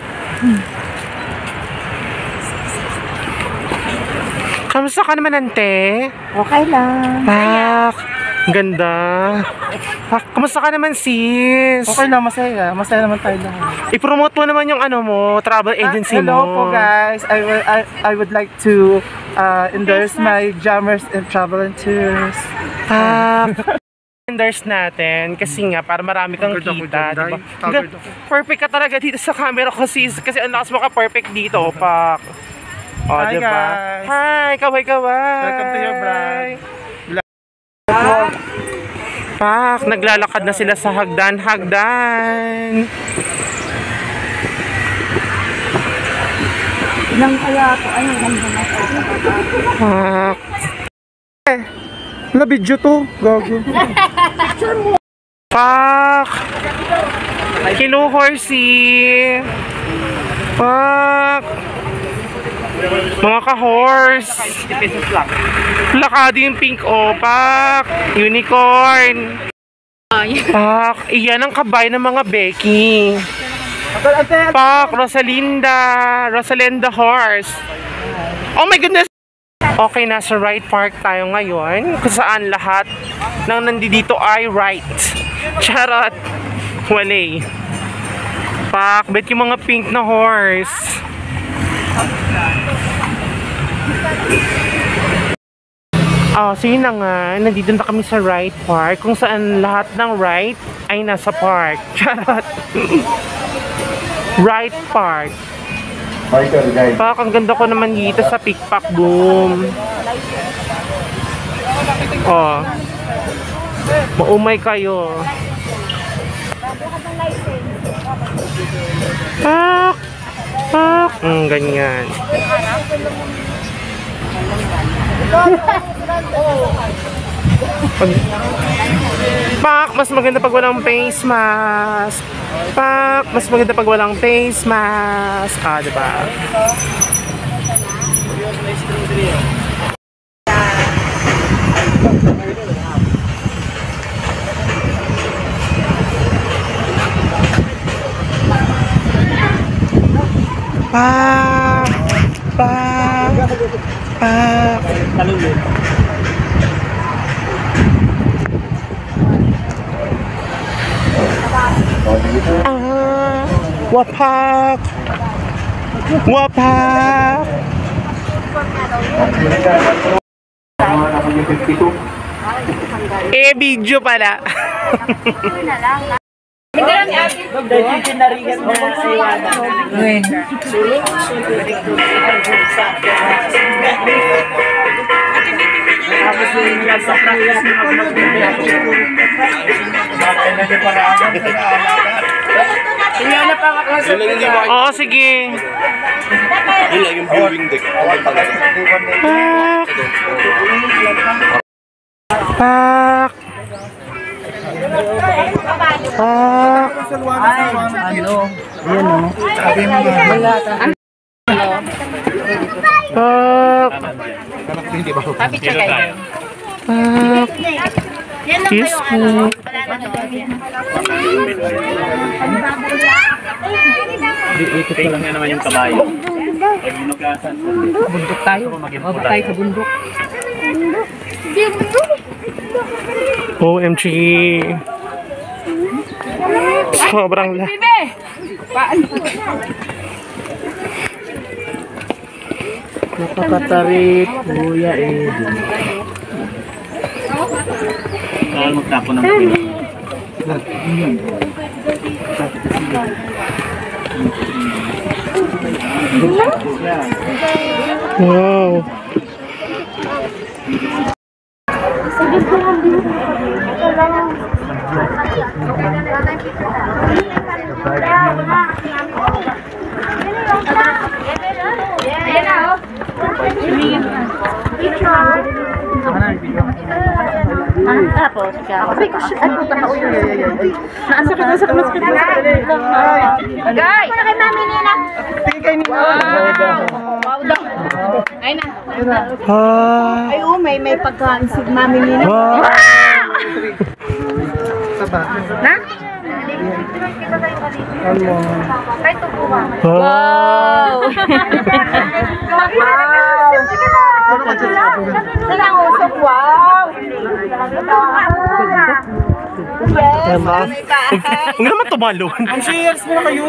Kamusta ka naman, ante? Okay lang. Pak! Ganda! Pak, kamusta ka naman, sis? Okay lang, masaya. Masaya naman tayo lang. I-promote mo naman yung ano mo, travel agency Hello mo. po guys. I would like to endorse my Jammers and Travel and Tours. Pak! Endorse natin kasi nga para marami kang kita, diba? Perfect ka talaga dito sa camera ko, sis. Kasi ang lakas mo ka perfect dito, Pak. Oh, Hi, diba? guys. Hi! Kaway-kaway! Welcome to your vlog. Pak, naglalakad na sila sa hagdan-hagdan. Ilang kaya ako. Ay, ang ganda na. Pak. Na video to. Gago. Pak! Hello, horsey! Pak! Mga ka-horse! Plakado yung pink opak! Unicorn! Pak! Iyan ang kabay ng mga Becky! Pak! Rosalinda horse! Oh my goodness! Okay, nasa right park tayo ngayon kung saan lahat ng nandito ay right. Charot! Wale! Pak! Bet yung mga pink na horse! Oh, so yun na nga, nandito na kami sa right park kung saan lahat ng right ay nasa park. Charot! Right park. Pak, ang ganda ko naman dito sa Pickpack Boom. Oh. Maumay kayo. Pak! Pak! Ganyan. Pak, mas maganda pag walang face mask. Pak, mas maganda pag walang face mask. Ah, diba? Pak! Pak! Pak! Wapak! Wapak! Video pala. Oo, sige. Yun lang yung viewing deck. Pak! Pak! Pak! Kiss me. Ikot ko lang na naman yung kabayo. Bundok tayo. Mababa tayo sa bundok. OMG. Sobrang la. Nakakatarik, Kuya Edwin. Magtapo ng pino. Wow. Tapos ka. Guys! Para kay Mami Nina. Ay, may pagkain si Mami Nina. Wow. Na? Wow. Silang usok, wow! Yes! Huwag naman tumalon. Ang shares mo na kayo.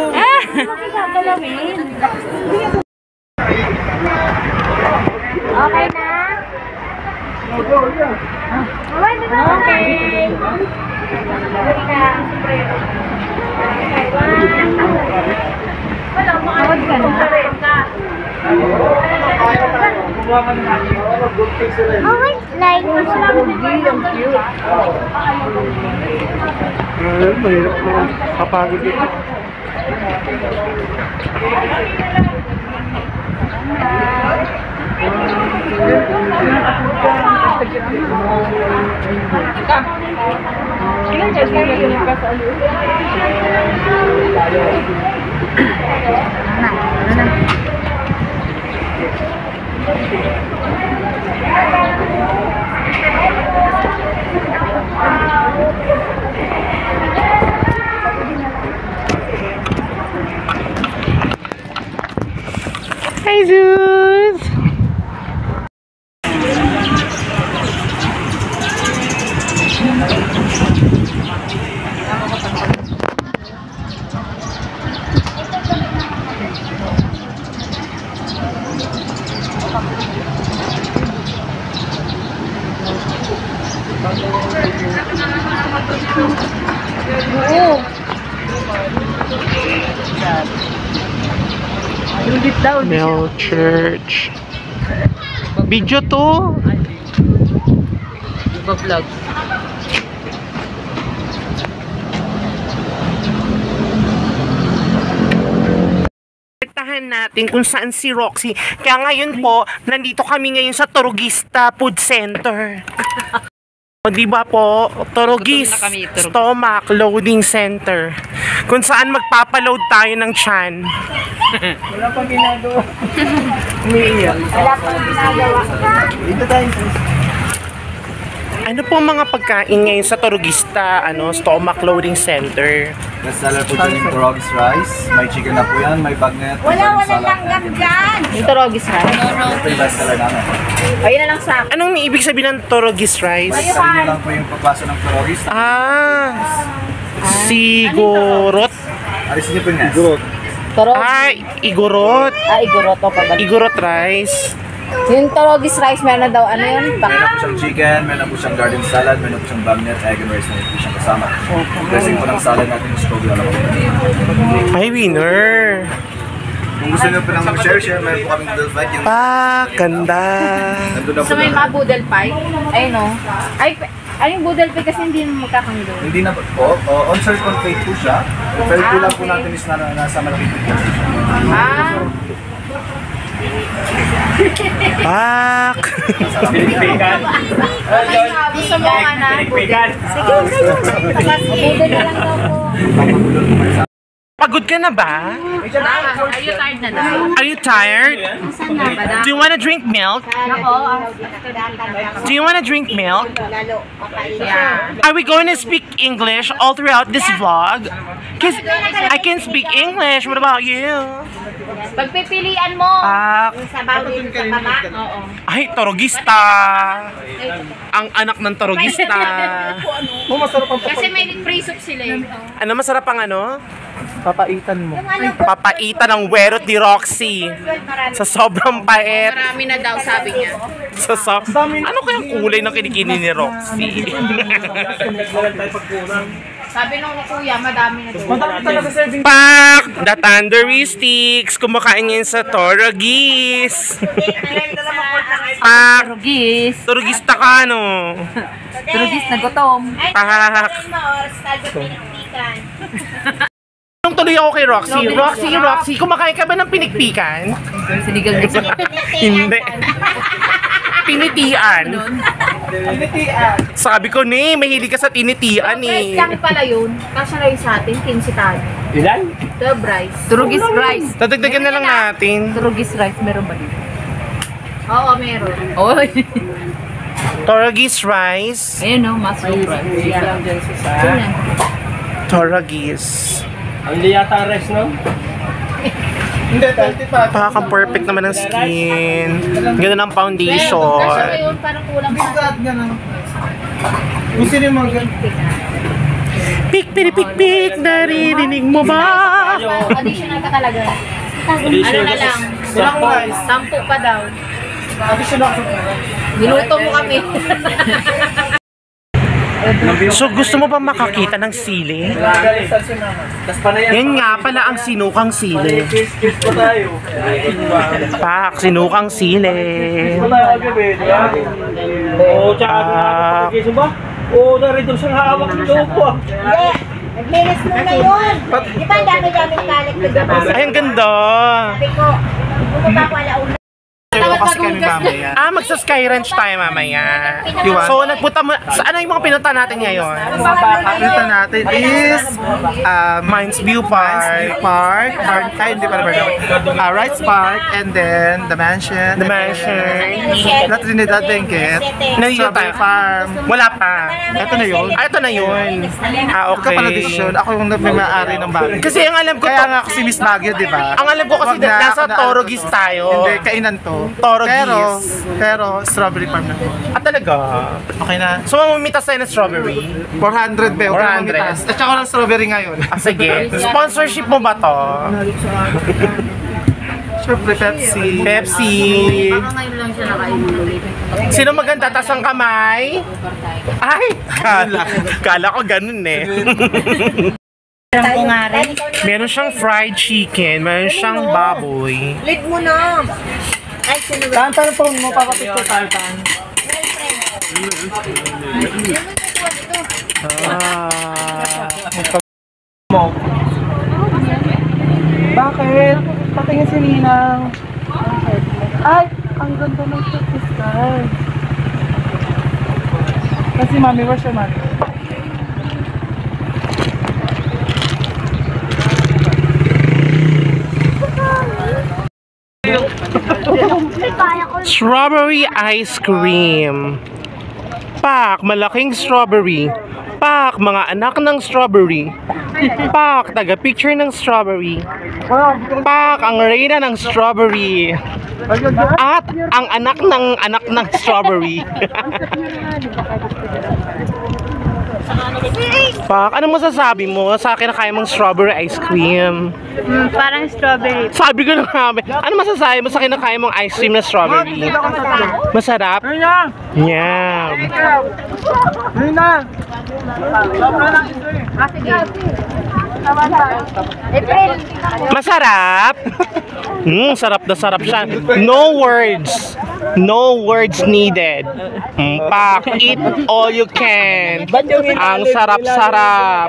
Okay na? Okay. Okay, like, Mahirap mo. Kapagod ito. Sige Hi, Zeus! Mel Church. Video to. Vlog. Tahan natin kung saan si Roxy. Kaya ngayon po, nandito kami ngayon sa Torogista Food Center. O diba po, Torogis Gutom na kami, Torogis. Stomach Loading Center. Kung saan magpapaload tayo ng tiyan. Wala pang ginagawa. Umiiyak. Wala pang ginagawa. Dito tayo. Ano po mga pagkain ngayon sa Torogista Stomach Loading Center? Bestseller po dyan yung Torogis Rice. May chicken na po yan, may bagnet, may Wala garlic salad, langgam dyan. Yung Torogis rice. ito yung bestseller namin. Ayun na lang sa akin. Anong ibig sabihin ng Torogis rice? Sa inyo lang po yung pagbaso ng Torogis. Sigurot. Alisin niyo po yung nest. Torogis. Igurot. Igoroto pa ba? Igurot rice. Yung Torogis rice, meron na daw, ano yun? Meron na po siyang chicken, meron na po siyang garden salad, meron na po siyang bagnet, egg and rice na po siyang kasama. Dressing po ng salad natin yung Scoville alam po. Ay, winner. Kung gusto niyo po lang mag-share, meron po kaming noodle fight. Yung Ganda. nandun na po So may na. mga boodle pie? Ayun o. Ay, yung boodle pie kasi hindi mo magkakanggo. Hindi na po, on circle plate po siya. Pero po lang po natin is nasa malaking plate. Pak. Pinikpikan. Gusto mo nga na? Pinikpikan. Boodle na lang daw po. Pagod ka na ba? Are you tired na daw? Are you tired? Saan na ba daw? Do you wanna drink milk? Do you wanna drink milk? Yeah. Are we going to speak English all throughout this vlog? Because I can speak English. What about you? Pagpipilian mo. Pak. Sa bawin sa baba. Oo. Ay, Torogista. Ang anak ng Torogista. Kasi may free soup sila eh. Ano masarap ang Papaitan mo. Papaitan ng werot ni Roxy. Sa sobrang pait. Marami na daw sabi niya. Ano kayang kulay ng kinikini ni Roxy? Sabi nung kuya, madami na daw. Madami talaga serving. Pak! The Tandoori Sticks. Kumakain ngayon sa Torogis. Pak! Torogis. Torogista ka, Torogis na gutom. Pak! Nung tuloy ako kay Roxy. Roxy, kumakain ka ba ng pinikpikan? Sinigang gusto. Hindi. Tinitian. Sabi ko, mahilig ka sa tinitian Rice lang pala yun. Kasya na yun sa atin, 15 tayo. Ilan? 12 rice. Torogis rice. Dadagdagan na lang natin. Torogis rice, meron ba dito? Oo, meron. Oy! Torogis rice. Ayun o, mushroom rice. Torogis. Hindi yata rest, no? Hindi, 25. Pakaka-perfect naman ng skin. Ganda ng Kasya foundation. na yun, parang kulang sa atin. Bigat nga lang. Gusto niyo mga ganun. Pik, pik, pik, naririnig mo ba? Additional ka talaga. Ano na lang? Ilang rice? 10 pa daw. Additional ako. Minuto mo kami. So gusto mo ba makakita ng sili? Tapos pa na yan. Yan nga pala ang sinukang sili. Kiss po tayo. Pak, sinukang sili. Kiss tayo gabi, di ba? Oo, tsaka kiss ba? Oo, na-reduce ang hawak ng loob po. Hindi. Naglinis mo na yun. Di ba ang dami-daming kalit na gabi? Ay, ang ganda. Sabi ko, bumaba ko alauna. kasi kami mamaya. Magsa-Sky Ranch tayo mamaya. Diba? So, nagpunta mo, saan yung mga pinunta natin ngayon? Ito natin is Mines View Park. Hindi pala Rice Park, and then the mansion. The mansion. La Trinidad Benguet. Nandito Strawberry tayo. Farm. Wala pa. Ito na yun. Ito na yun. Okay. Kapala desisyon, ako yung may-ari ng Baguio. Kasi ang alam ko Kaya nga ako si Miss Baguio, di ba? Ang alam ko kasi Wag na, nasa ako na- Torogis tayo. Hindi, kainan to. Torogis. Pero Strawberry Farm na to. Talaga? Okay na. So, mamamitas tayo ng strawberry? 400 be, 400. At saka ng strawberry ngayon. Sige. Sponsorship mo ba to? Siyempre, Pepsi. Pepsi. Sino maganda? Tas ang kamay? Ay! Kala ko ganun eh. Meron siyang fried chicken, meron siyang baboy. Tantan po mo, papapicture tayo, Tan. Bakit? Patingin si Ninang. Ay, ang ganda ng sky. Kasi mami, where's your mami? Strawberry ice cream. Pak, malaking strawberry. Pak, mga anak ng strawberry. Pak, taga-picture ng strawberry. Pak, ang reyna ng strawberry. At ang anak ng strawberry. Pak, ano masasabi mo sa akin na kaya mong strawberry ice cream? Parang strawberry. Sabi ko na nga, ano masasabi mo sa akin na kaya mong ice cream na strawberry? Masarap? Yum. Masarap? Sarap na sarap siya. No words. No words needed. Pak, eat all you can. Ang sarap-sarap.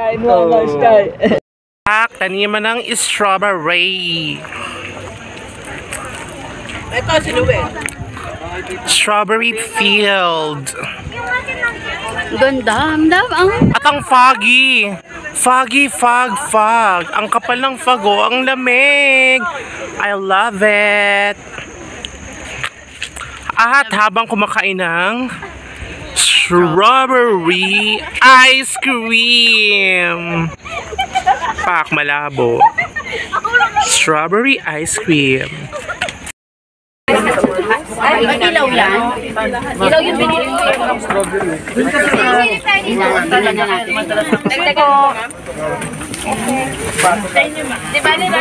Pak, taniman ng strawberry. Ito, si Luwen. Strawberry field. Ganda, ang At ang foggy. Foggy, fog. Ang kapal ng fago, ang lamig. I love it. At habang kumakain ng strawberry ice cream. Pak, malabo. Strawberry ice cream. Ay, ilaw yan. Ilaw yung binili ko. Dagdag ko. Di ba nila?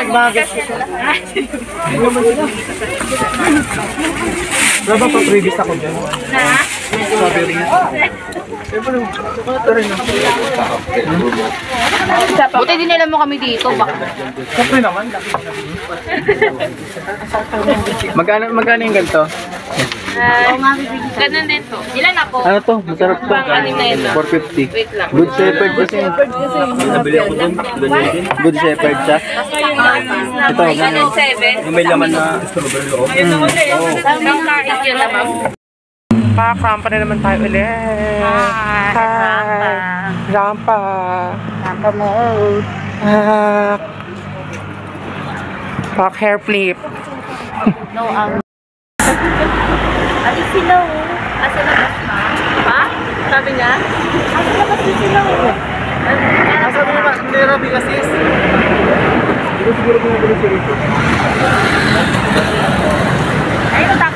Wala ba pa-previous ako dyan? Strawberry. Buti din nila mo kami dito. Siyempre naman. Magkano yung ganito? Ganun din to. Ilan na po? Ano to? Masarap to. Pang-anim na yun. 450. Wait lang. Good Shepherd kasi. Nabili ako dun. Good Shepherd siya. Ito, ganun 7. Yung may laman na strawberry loob. Ang kain yun na ma'am. Pak, rampa na naman tayo ulit. Hi. Rampa. Rampa mode. Pak. Pak, hair flip. No, Ate sila oh. Asa labas na? Ha? Sabi niya? Asa labas na sila oh. Asa mo ba? Hindi Rabi kasi. Siguro pinabili si Rico. Ayun, tak.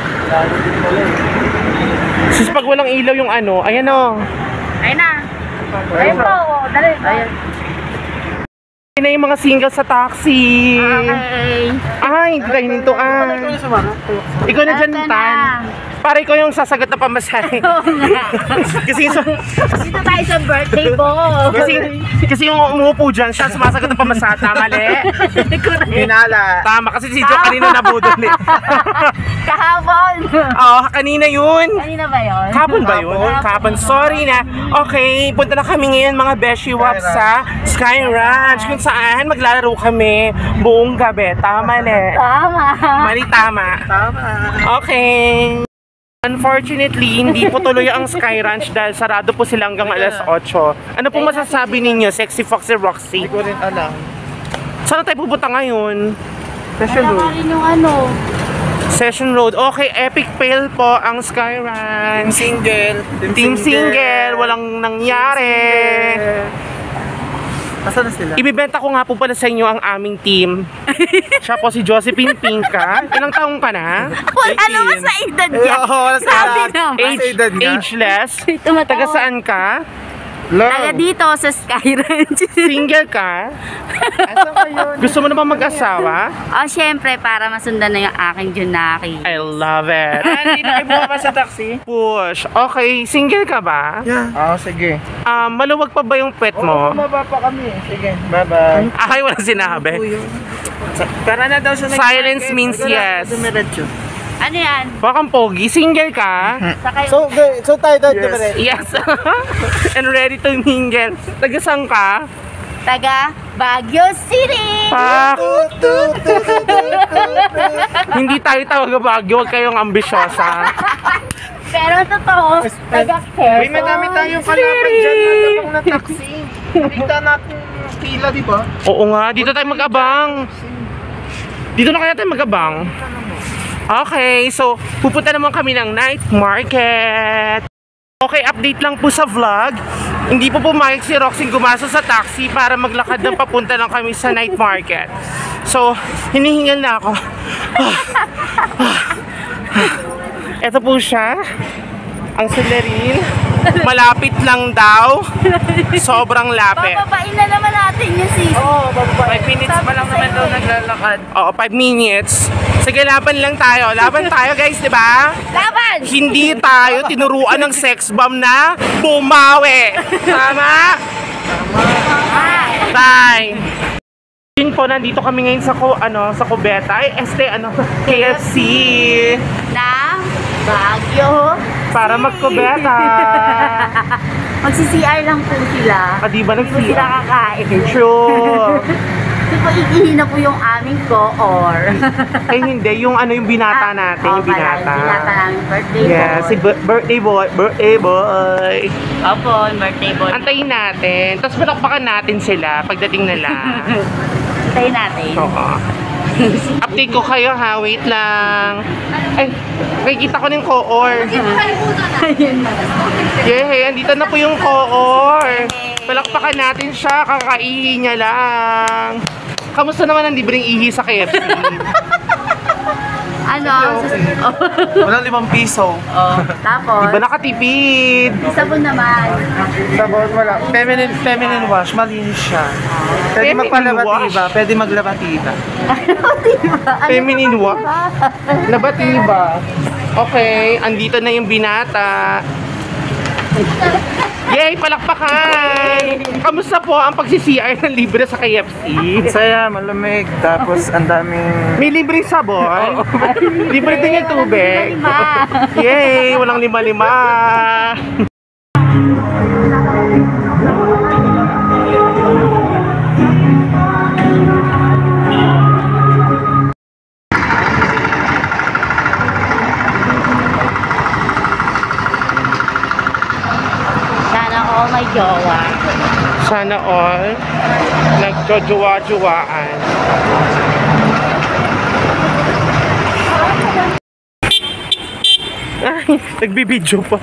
Sus, pag walang ilaw yung ano, ayan o. Ayun na. Ayun po. Dali. Ayun. Ayun na yung mga single sa taxi. Okay. Ay, hindi tayo hinintuan. Ikaw na dyan, Tan. Pare ko yung sasagot na pamasahe. Kasi Dito tayo sa birthday mo. kasi yung umuupo dyan, siya sumasagot ng pamasahe. Mali. Hinala. Tama, kasi si Joe kanina nabudol eh. Kahapon. Oo, kanina yun. Kanina ba yun? Kapon ba yun? Kapon. Sorry na. Okay, punta na kami ngayon mga Beshi Wap sa Sky Ranch kung saan maglalaro kami buong gabi. Tama na. Tama. Mali tama. Tama. Okay. Unfortunately, hindi po tuloy ang Sky Ranch dahil sarado po sila hanggang alas 8. Ano po masasabi ninyo, Sexy Foxy Roxy? Hindi ko rin alam. Saan tayo pupunta ngayon? Special Wala rin yung ano. Session Road. Okay, epic fail po ang Sky Ranch. Team single. Walang nangyari. Nasaan na sila? Ibibenta ko nga po pala sa inyo ang aming team. Siya po si Josephine Pinka. Ilang taong ka na? Wala naman sa edad niya. Oo, wala sa Sabi edad. naman. Sa edad niya? Ageless. Tumatawa. Taga saan ka? Taga dito sa Sky Ranch. Single ka? Asan kayo? Gusto mo naman mag-asawa? Oh, syempre, para masundan na yung aking Junaki. I love it. Hindi na kayo bumaba sa taxi? Push. Okay, single ka ba? Yeah. Oo, sige. Maluwag pa ba yung pet mo? Bumaba pa kami. Sige, bye-bye. Ay, wala sinabi. Para na daw sa Silence means yes. Dumiretso. Ano yan? Bakang pogi, single ka? Sakay. So tayo dumiretso. Yes. And ready to mingle. Taga saan ka? Taga Baguio City. Pak! Hindi tayo tawaga Baguio, huwag kayong ambisyosa. Pero totoo, taga Quezon. Uy, madami tayong kalaban dyan. Nagabang na taxi. Nakita natin pila, di ba? Oo nga, dito tayo mag-abang. Dito na kaya tayo mag-abang. Okay, so pupunta naman kami ng night market. Okay, update lang po sa vlog. Hindi po pumayag si Roxy gumasto sa taxi para maglakad ng papunta lang kami sa night market. So, hinihingal na ako. Ito po siya. Ang Celerine. Malapit lang daw. Sobrang lapit. Bababain na naman natin yung sis. Oo, 5 minutes Sabi pa lang ko naman sa'yo daw eh. naglalakad. Oo, 5 minutes. Sige, laban lang tayo. Laban tayo guys, di ba? Laban! Hindi tayo tinuruan ng sex bomb na bumawi. Tama? Bye. Yun po, nandito kami ngayon sa sa Cubeta. Ay, KFC. Na Baguio. Para mag-Cubeta. Magsi-CR lang po sila. Di ba Hindi po sila nag-CR? kakain. True. Kasi po iihin na po yung aming co-or. Ay, hindi. Yung yung binata natin. Yung binata. Binata namin birthday Yes, si boy. birthday boy. Birthday boy. Opo, birthday boy. Antayin natin. Tapos palakpakan natin sila pagdating nila. Antayin natin. Oo. Update ko kayo ha. Wait lang. Ay, nakikita ko ng co-or. Yay, andito na po yung co-or. Palakpakan natin siya. Kakaihi niya lang. Kamusta naman ang libreng ihi sa KFC? Ano? Walang 5 piso. Oh, tapos, Di ba nakatipid? sabon naman. Sabon wala. Feminine wash, malinis siya. Pwede Feminine magpalabatiba, wash? pwede maglabatiba. Feminine wash? Labatiba. Okay, andito na yung binata. Yay, palakpakan! Kamusta po ang pagsi-CR ng libre sa KFC? Saya, malamig. Tapos ang daming... May libreng sabon. Libre din yung tubig. Lima. Yay, walang lima-lima. Sana all may jowa. Sana all nagjojowa-jowaan. Ay, nagbibidyo pa.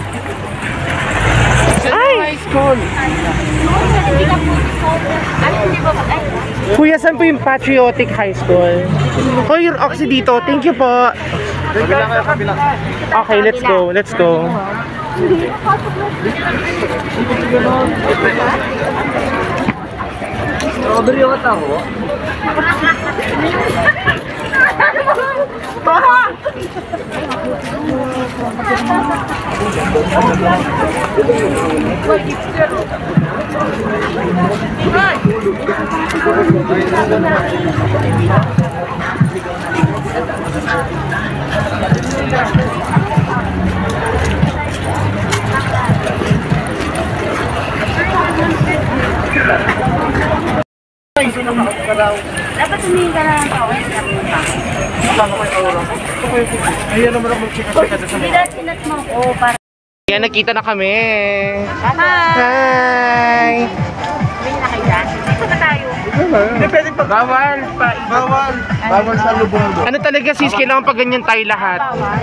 Ay! High school. Kuya, saan po yung Patriotic High School? Hoy, yung Oxy dito. Thank you po. Kabilang kayo, kabilang. Okay, let's go. Let's go. Strawberry yung ataho. Dapat tumingin ka na lang ako. Ayan naman ako magchika-chika sa mga. Pinat mo ko para. Yan, nakita na kami. Hi! Hi! Bili na kayo dyan. Dito na tayo. Hindi pwede pa. Bawal. Bawal sa lubong doon. Ano talaga sis, kailangan pag ganyan tayo lahat.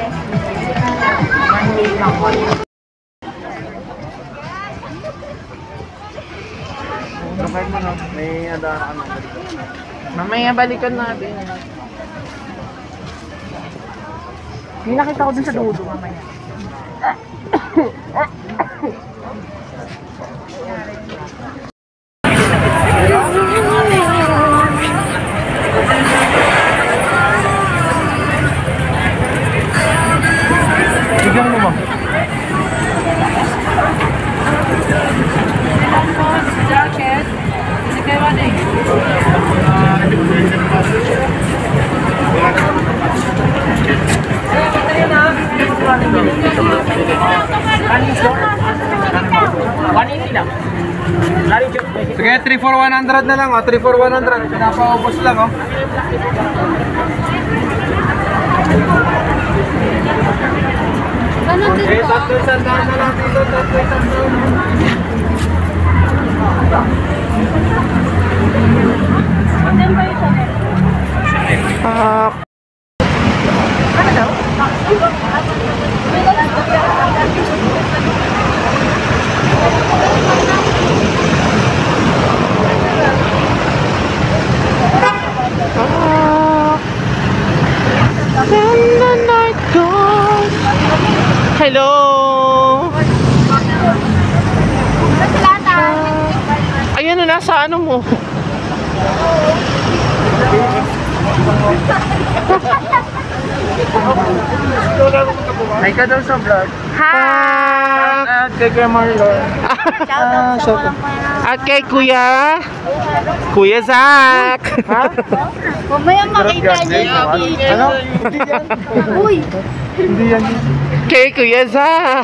Kahit mo na, may adaan ka na. Mamaya balikan natin. May nakita ko dun sa dudo mamaya. Bigyan mo ba? Jacket. Kasi kayo ano eh. Sige, 3 for 100 na lang, oh. 3 for 100. Pinapaubos lang, oh. Okay, tatlo sandaan na lang dito. Tatlo sandaan. Hello! Ayan na, nasa ano mo? Ay ka daw sa vlog. Hi! At kay Kuya Marlon. Shout out. At kay Kuya Zach! Mamaya makita niyo. Ano? Hindi yan. Uy! Hindi yan. Kay Kuya Zach!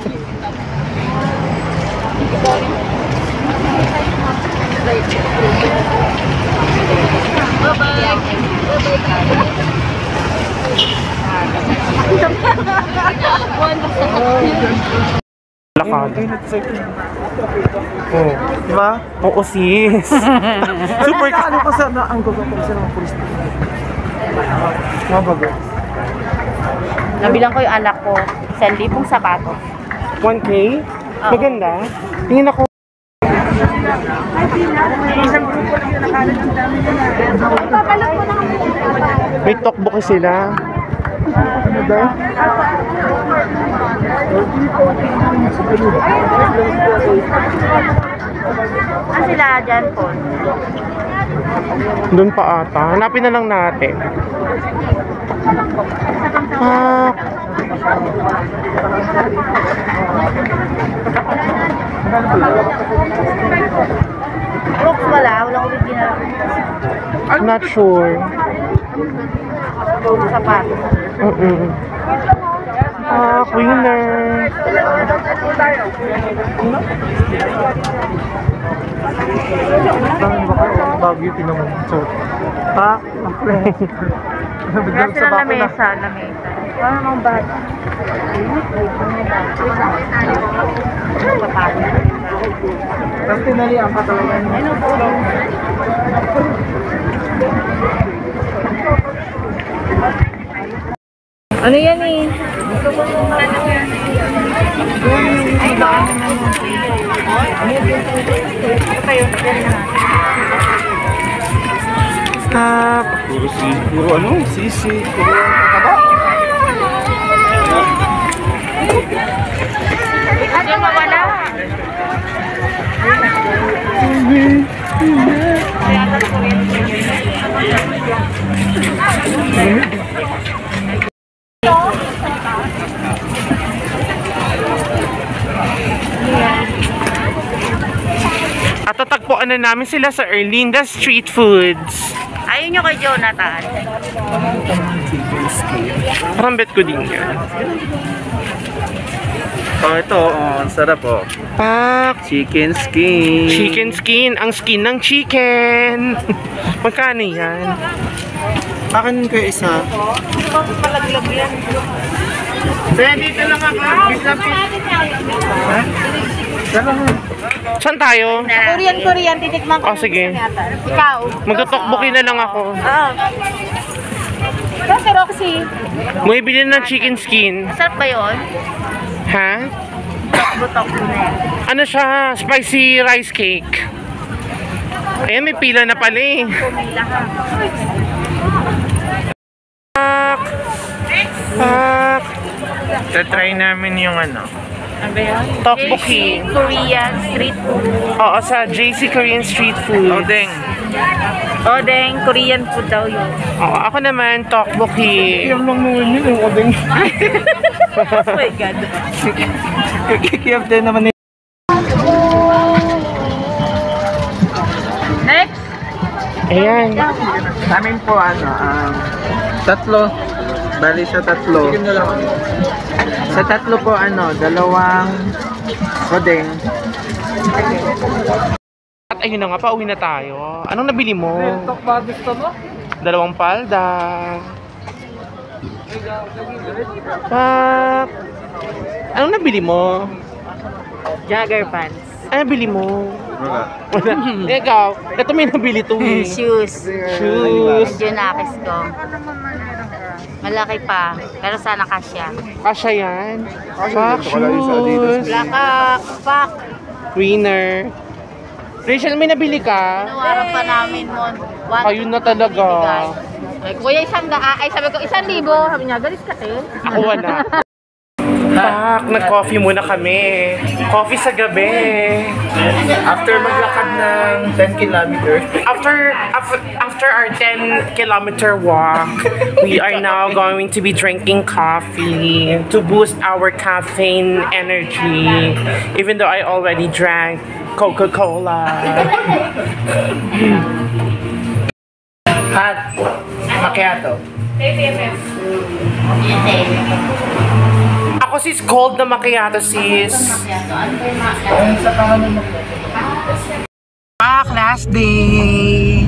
Lakad. Oh. Diba? Oo sis. Super ka. Ano pa sa ang gagawin sa mga pulis? Mabago. Nabilang ko yung anak ko. 1,000 sapatos. 1K? Maganda. Tingin ako. May talkbook sila. Ano daw? Sila dyan po. Doon pa ata. Hanapin na lang natin. Ah. Brooks wala. Walang original. Not sure. Sapatos. Ah, winner. Bagyo tinamon. So, ha? Biglang sa bako na. Lamesa. Ano namang bata? Sapatos. Tapos tinali ang katawan. Ano yan eh? Stop. Puro ano? Sisi. Puro kaba. Ano mawala? At tatagpuan na namin sila sa Erlinda Street Foods. Ayun nyo kay Jonathan. Parang bet ko din yan. Oh, ito, oh, ang sarap oh. Pak! Chicken skin. Chicken skin. Ang skin ng chicken. Magkano yan? Akin kayo isa. Malaglag yan. Kaya dito lang ako. Saan tayo? Korean, titikman ko. Oh, sige. Ikaw. Magtutokbokin na lang ako. Oo. Kasi Roxy, May bilhin ng chicken skin. masarap ba yun? Ha? Butok na yan. Ano siya? Spicy rice cake. Ayan, may pila na pala eh. Pumila ka. Pak! Pak! Tatry namin yung ano. Ano ba yun? Tteokbokki. JC Korean Street Food. Oo, sa JC Korean Street Food. Odeng. Odeng, Korean food daw yun. Oo, ako naman, tteokbokki. Kiyam lang naman yun yung odeng. Oh my God. Kikiyam din naman yun. Next! Ayan. Amin po tatlo. Bali sa tatlo. Sa tatlo po dalawang odeng. At ayun na nga, pauwi na tayo. Anong nabili mo? Dalawang palda. Pak! Anong nabili mo? Jagger pants. Ano nabili mo? Wala. Ikaw, ito may nabili to eh. Shoes. Shoes. Medyo nakis ko. Malaki pa. Pero sana kasya. Kasya yan. Pak, shoes. Lakak, pak. Winner. Rachel, may nabili ka? Nawaran pa namin mo. Ayun na talaga. Ay, kuya, sabi ko, 1,000. Sabi niya, galis kasi. Ako wala. Pak, nag-coffee muna kami. Coffee sa gabi. After maglakad ng 10 kilometers. After our 10-kilometer walk, we are now going to be drinking coffee to boost our caffeine energy. Even though I already drank Coca-Cola. Hot. Macchiato. Ako sis, cold na macchiato sis. Pak, last day.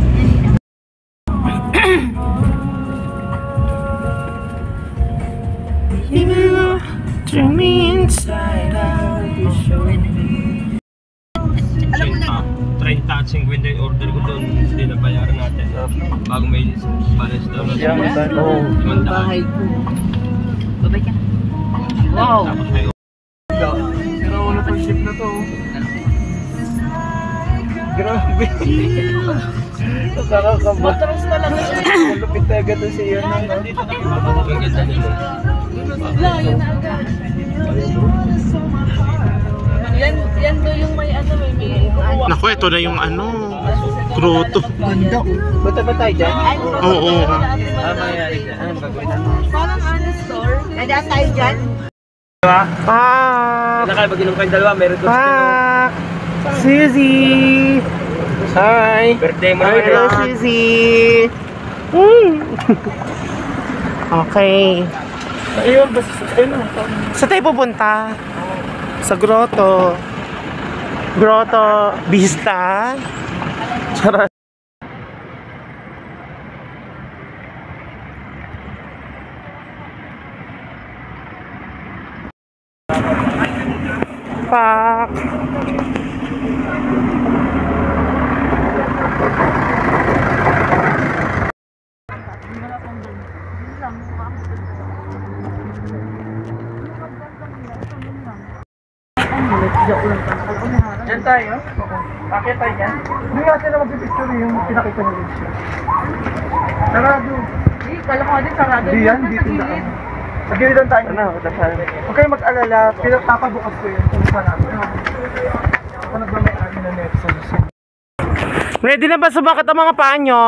Turn me inside out. Try touching when they order ko doon, hindi na bayaran natin. Bago may balance doon. Bahay ko. Babay ka. Wow. Tapos may Pero ulo pang ship na to. Grabe. Nakakaba. Matras talaga siya. Malupit na agad na siya na. maganda nito. Yun na agad. Yan do yung may may Naku, ito na yung grotto. Ganda. Punta ba tayo dyan? Oo. Mayayari dyan. Anong gagawin natin? Parang store. Nadaan tayo dyan. Pak! Pag inom kayong dalawa, meron doon Pak! Suzy! Hi! birthday mo Hi, hello, Suzy! Okay. Ayun, basta Saan tayo pupunta? Sa grotto. Grotto Vista. Charot. Pak. Diyan tayo? Bakit tayo dyan? Hindi nga sila mag-picture yung pinakita mo din siya. Sarado. Hindi, kala ko din sarado. Di yan, dito na. Sa gilitan tayo. Huwag kayo mag-alala, papabukas ko yun kung saan namin. Ako nagmamay-ari na net sa Luzon. Ready na ba sumakit ang mga paa nyo?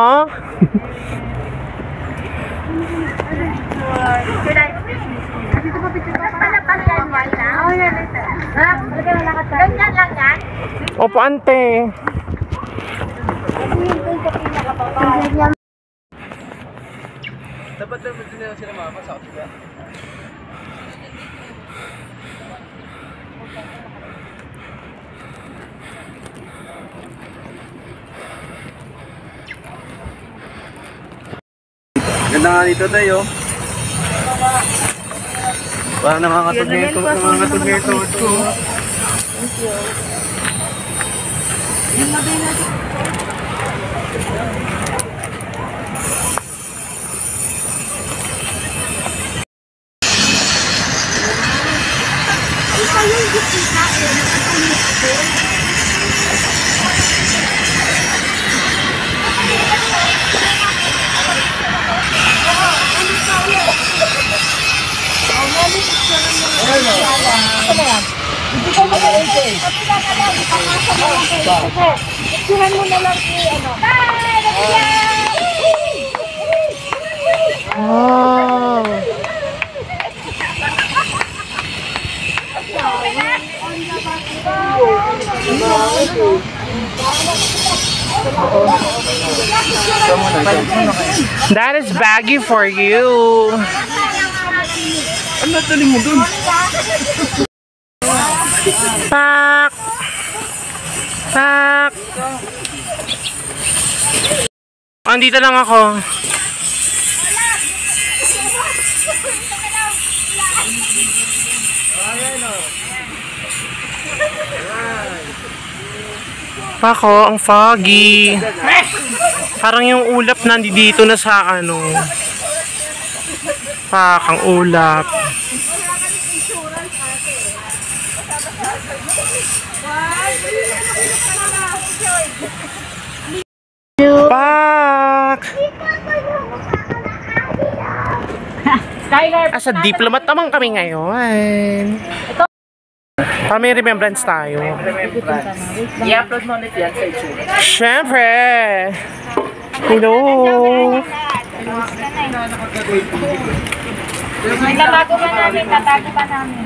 Dito pa picture ka pa. Pala yan, wala. Oh, yan. Ganyan lang yan. Opo, ante. Dapat naman din na sila mama sa kapila. Ganda nga dito tayo. Parang nakakatog na ito. Nakakatog na ito. Thank you. Picturean mo na lang ano. Oh. That is baggy for you. Ano tali mo dun? Pak! Pak! Andito lang ako. Pako, ang foggy. Parang yung ulap nandito na sa ano. Pak, ang ulap. Pak! As a diplomat naman kami ngayon. Para may remembrance tayo. I-upload mo ulit yan sa YouTube. Siyempre! Hello! Tatago pa namin, tatago pa namin.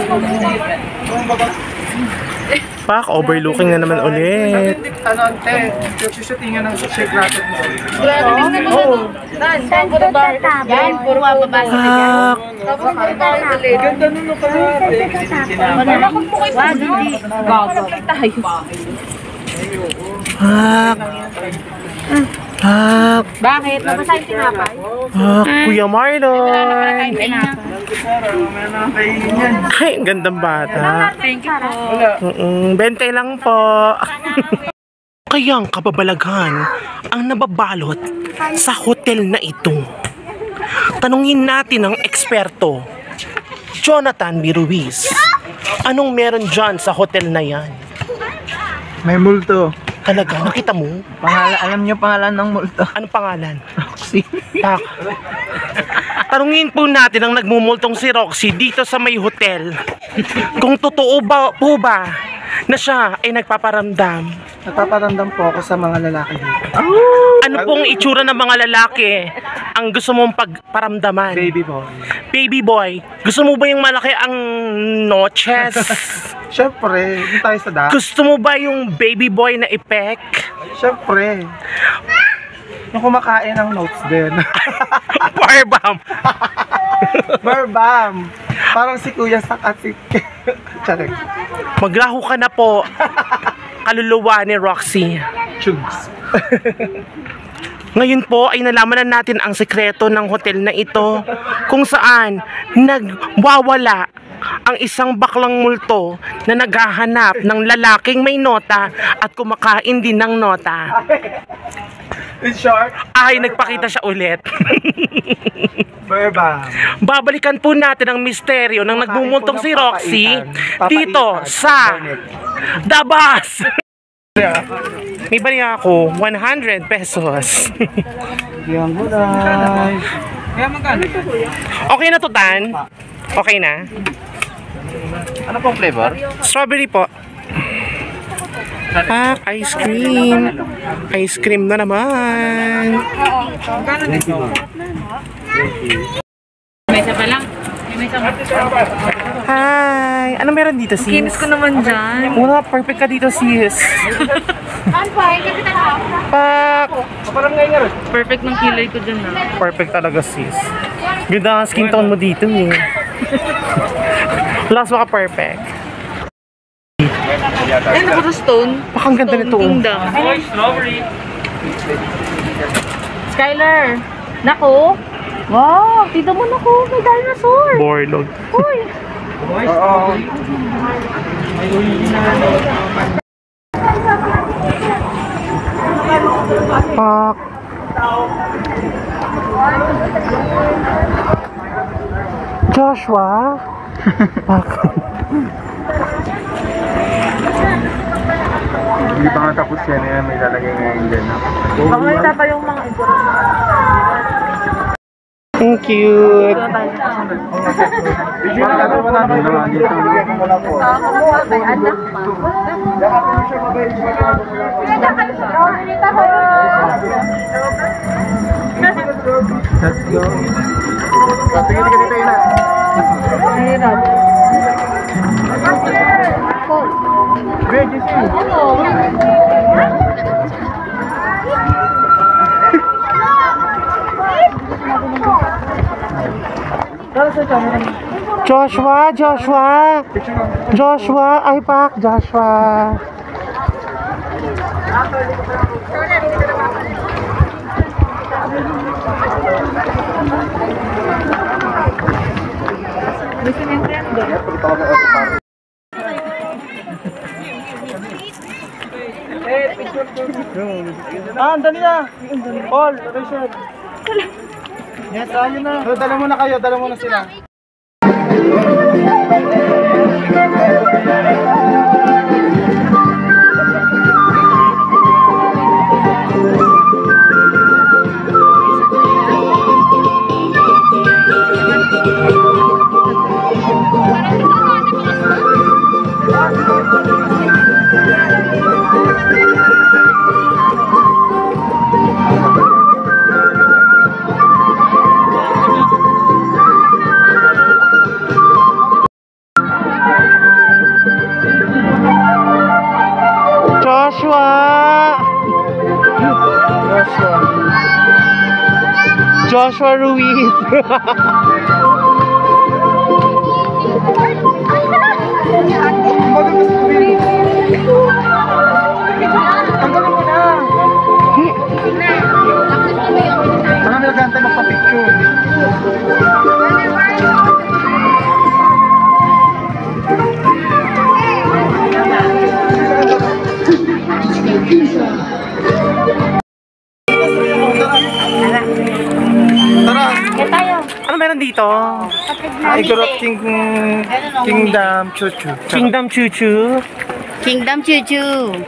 Pak, overlooking na naman ulit. Ano ante? Nagsushootingan ng shake rattle mo. Oo. Yan, puro mababasa na yan. Pak! Ganda nun no pala. Wala kong pukay pa, hindi. Gago. Pak! Pak! Bakit? Mabasa yung tinapay? Pak! Kuya Marlon! Ay, ang gandang bata. Thank you po. 20 lang po. Kayang kababalaghan ang nababalot sa hotel na ito. Tanungin natin ang eksperto, Jonathan B. Ruiz. Anong meron dyan sa hotel na yan? May multo. Talaga, nakita mo? Alam niyo pangalan ng multo? Anong pangalan? Roxy. Tak. Tanungin po natin ang nagmumultong si Roxy dito sa may hotel. Kung totoo ba po ba na siya ay nagpaparamdam? Nagpaparamdam po ako sa mga lalaki dito. Ano pong itsura ng mga lalaki ang gusto mong pagparamdaman? Baby boy. Baby boy, gusto mo ba yung malaki ang noches? Siyempre, hindi tayo sa daan. Gusto mo ba yung baby boy na ipek? Siyempre. Yung kumakain ng notes din. Barbam! Barbam! Parang si Kuya Sak at si... Charing. Maglaho ka na po. Kaluluwa ni Roxy. Chugs. Ngayon po ay nalaman na natin ang sekreto ng hotel na ito kung saan nagwawala ang isang baklang multo na naghahanap ng lalaking may nota at kumakain din ng nota. In short, Ay, nagpakita siya ulit. Barbam. Babalikan po natin ang misteryo ng nagmumultong si Roxy dito sa Dabas. May bali ako 100 pesos. Yan mo guys. Okay na to, Tan? Okay na? Ano pong flavor? Strawberry po. Ice cream. Ice cream na naman. May isa pa lang. May isa pa. Hi! Ano meron dito, sis? Kinis ko naman dyan. Wala, perfect ka dito, sis. Pak! Perfect ng kilay ko dyan na. Perfect talaga, sis. Ganda ang skin tone mo dito, eh. Last maka perfect. Ay, naku stone. Pakang ganda nito. Kingdom. Boy, strawberry. Skylar. Naku. Wow, tito mo naku. May dinosaur. Borlog. Uy. Oo. Pak! Joshua? Pak! Hindi pa nga tapos yan. May lalagay ngayon dyan. Pakita pa yung mga ito. Ang cute! May anak pa. Let's go. Tingin ka dito yun. Mahirap. Joshua! Joshua! Joshua! Ay, Pak! Joshua! Dali na. Paul, Rachel. Yes, ayun na. So, dala muna kayo, dala muna sila. Joshua Ruiz. Tanggalin mo na. Marami nagantay magpa-picture. Ano meron dito? Igorot Kingdom Chuchu. Kingdom Chuchu. Kingdom Chuchu.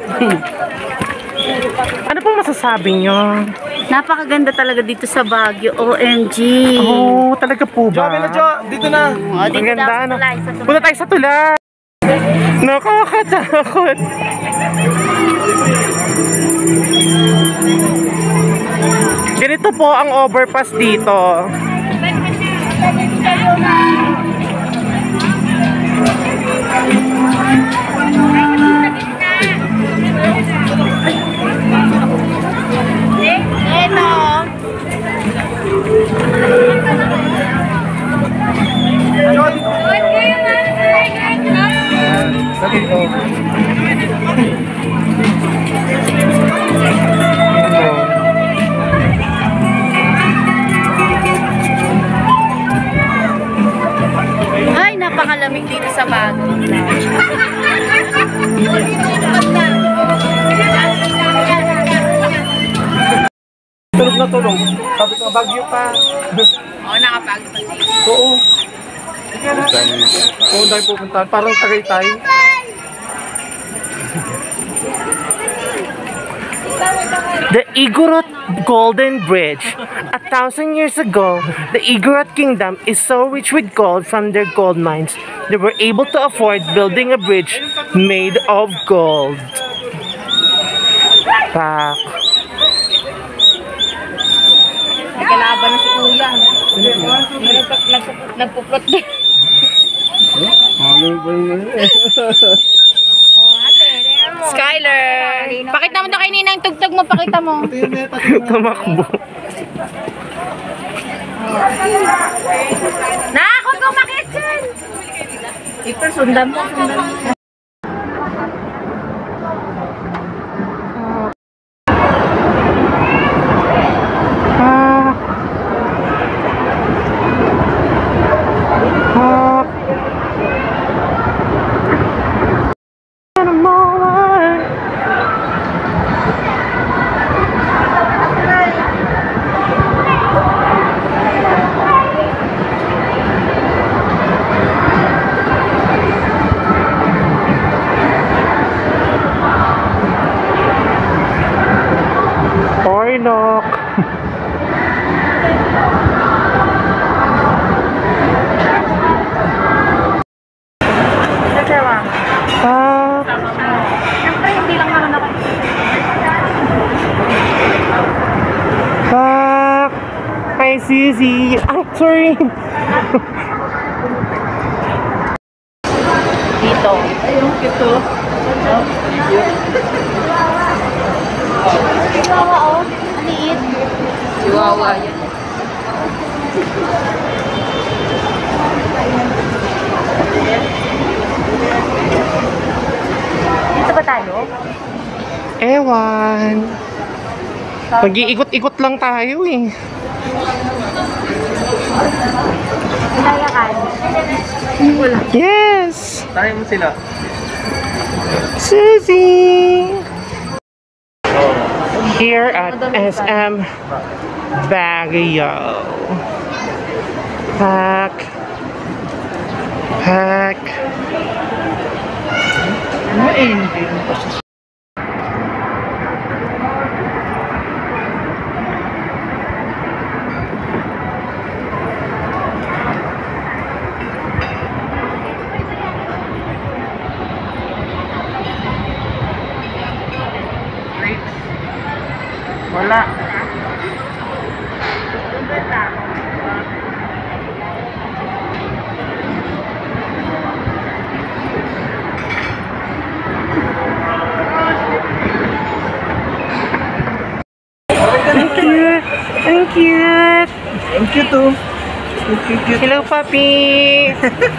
Ano pong masasabi nyo? Napakaganda talaga dito sa Baguio. OMG. Oh, talaga po ba? Dito na. Oh, Ang dito ganda, daw sa ano? tulay, sa tulay. Punta tayo sa tulay. Nakakatakot. Ganito po ang overpass dito. Ay, napakalamig dito sa Baguio. Tulog na tulog. Sabi ko, Bagyo pa. Oo, nakapagod pa siya. Oo. Oo, dahil pupuntahan. Parang Tagaytay. The Igorot Golden Bridge. 1,000 years ago, the Igorot Kingdom is so rich with gold from their gold mines, they were able to afford building a bridge made of gold. Pak. Nagkalaban na si Kuya. Nagpuplot din. Skyler! Pakita mo na kay Nina yung tugtog mo, pakita mo. Tumakbo. Nak, huwag kang makitsin! Ito, sundan mo, sundan mo. Pornok. Siyempre, hindi lang naman ako. Pak! Hi, Susie! Ay, sorry! Dito. Ayun, ito. Chihuahua, oh. Ang liit. Chihuahua yan. Dito ba tayo? Ewan. Mag-iikot-ikot lang tayo eh. Layakan. Yes! Tayo mo sila. Susie! Here at SM Baguio. Pack. Pack. Wala. Ang cute! Ang cute! Ang cute oh. Cute. Hello, puppy!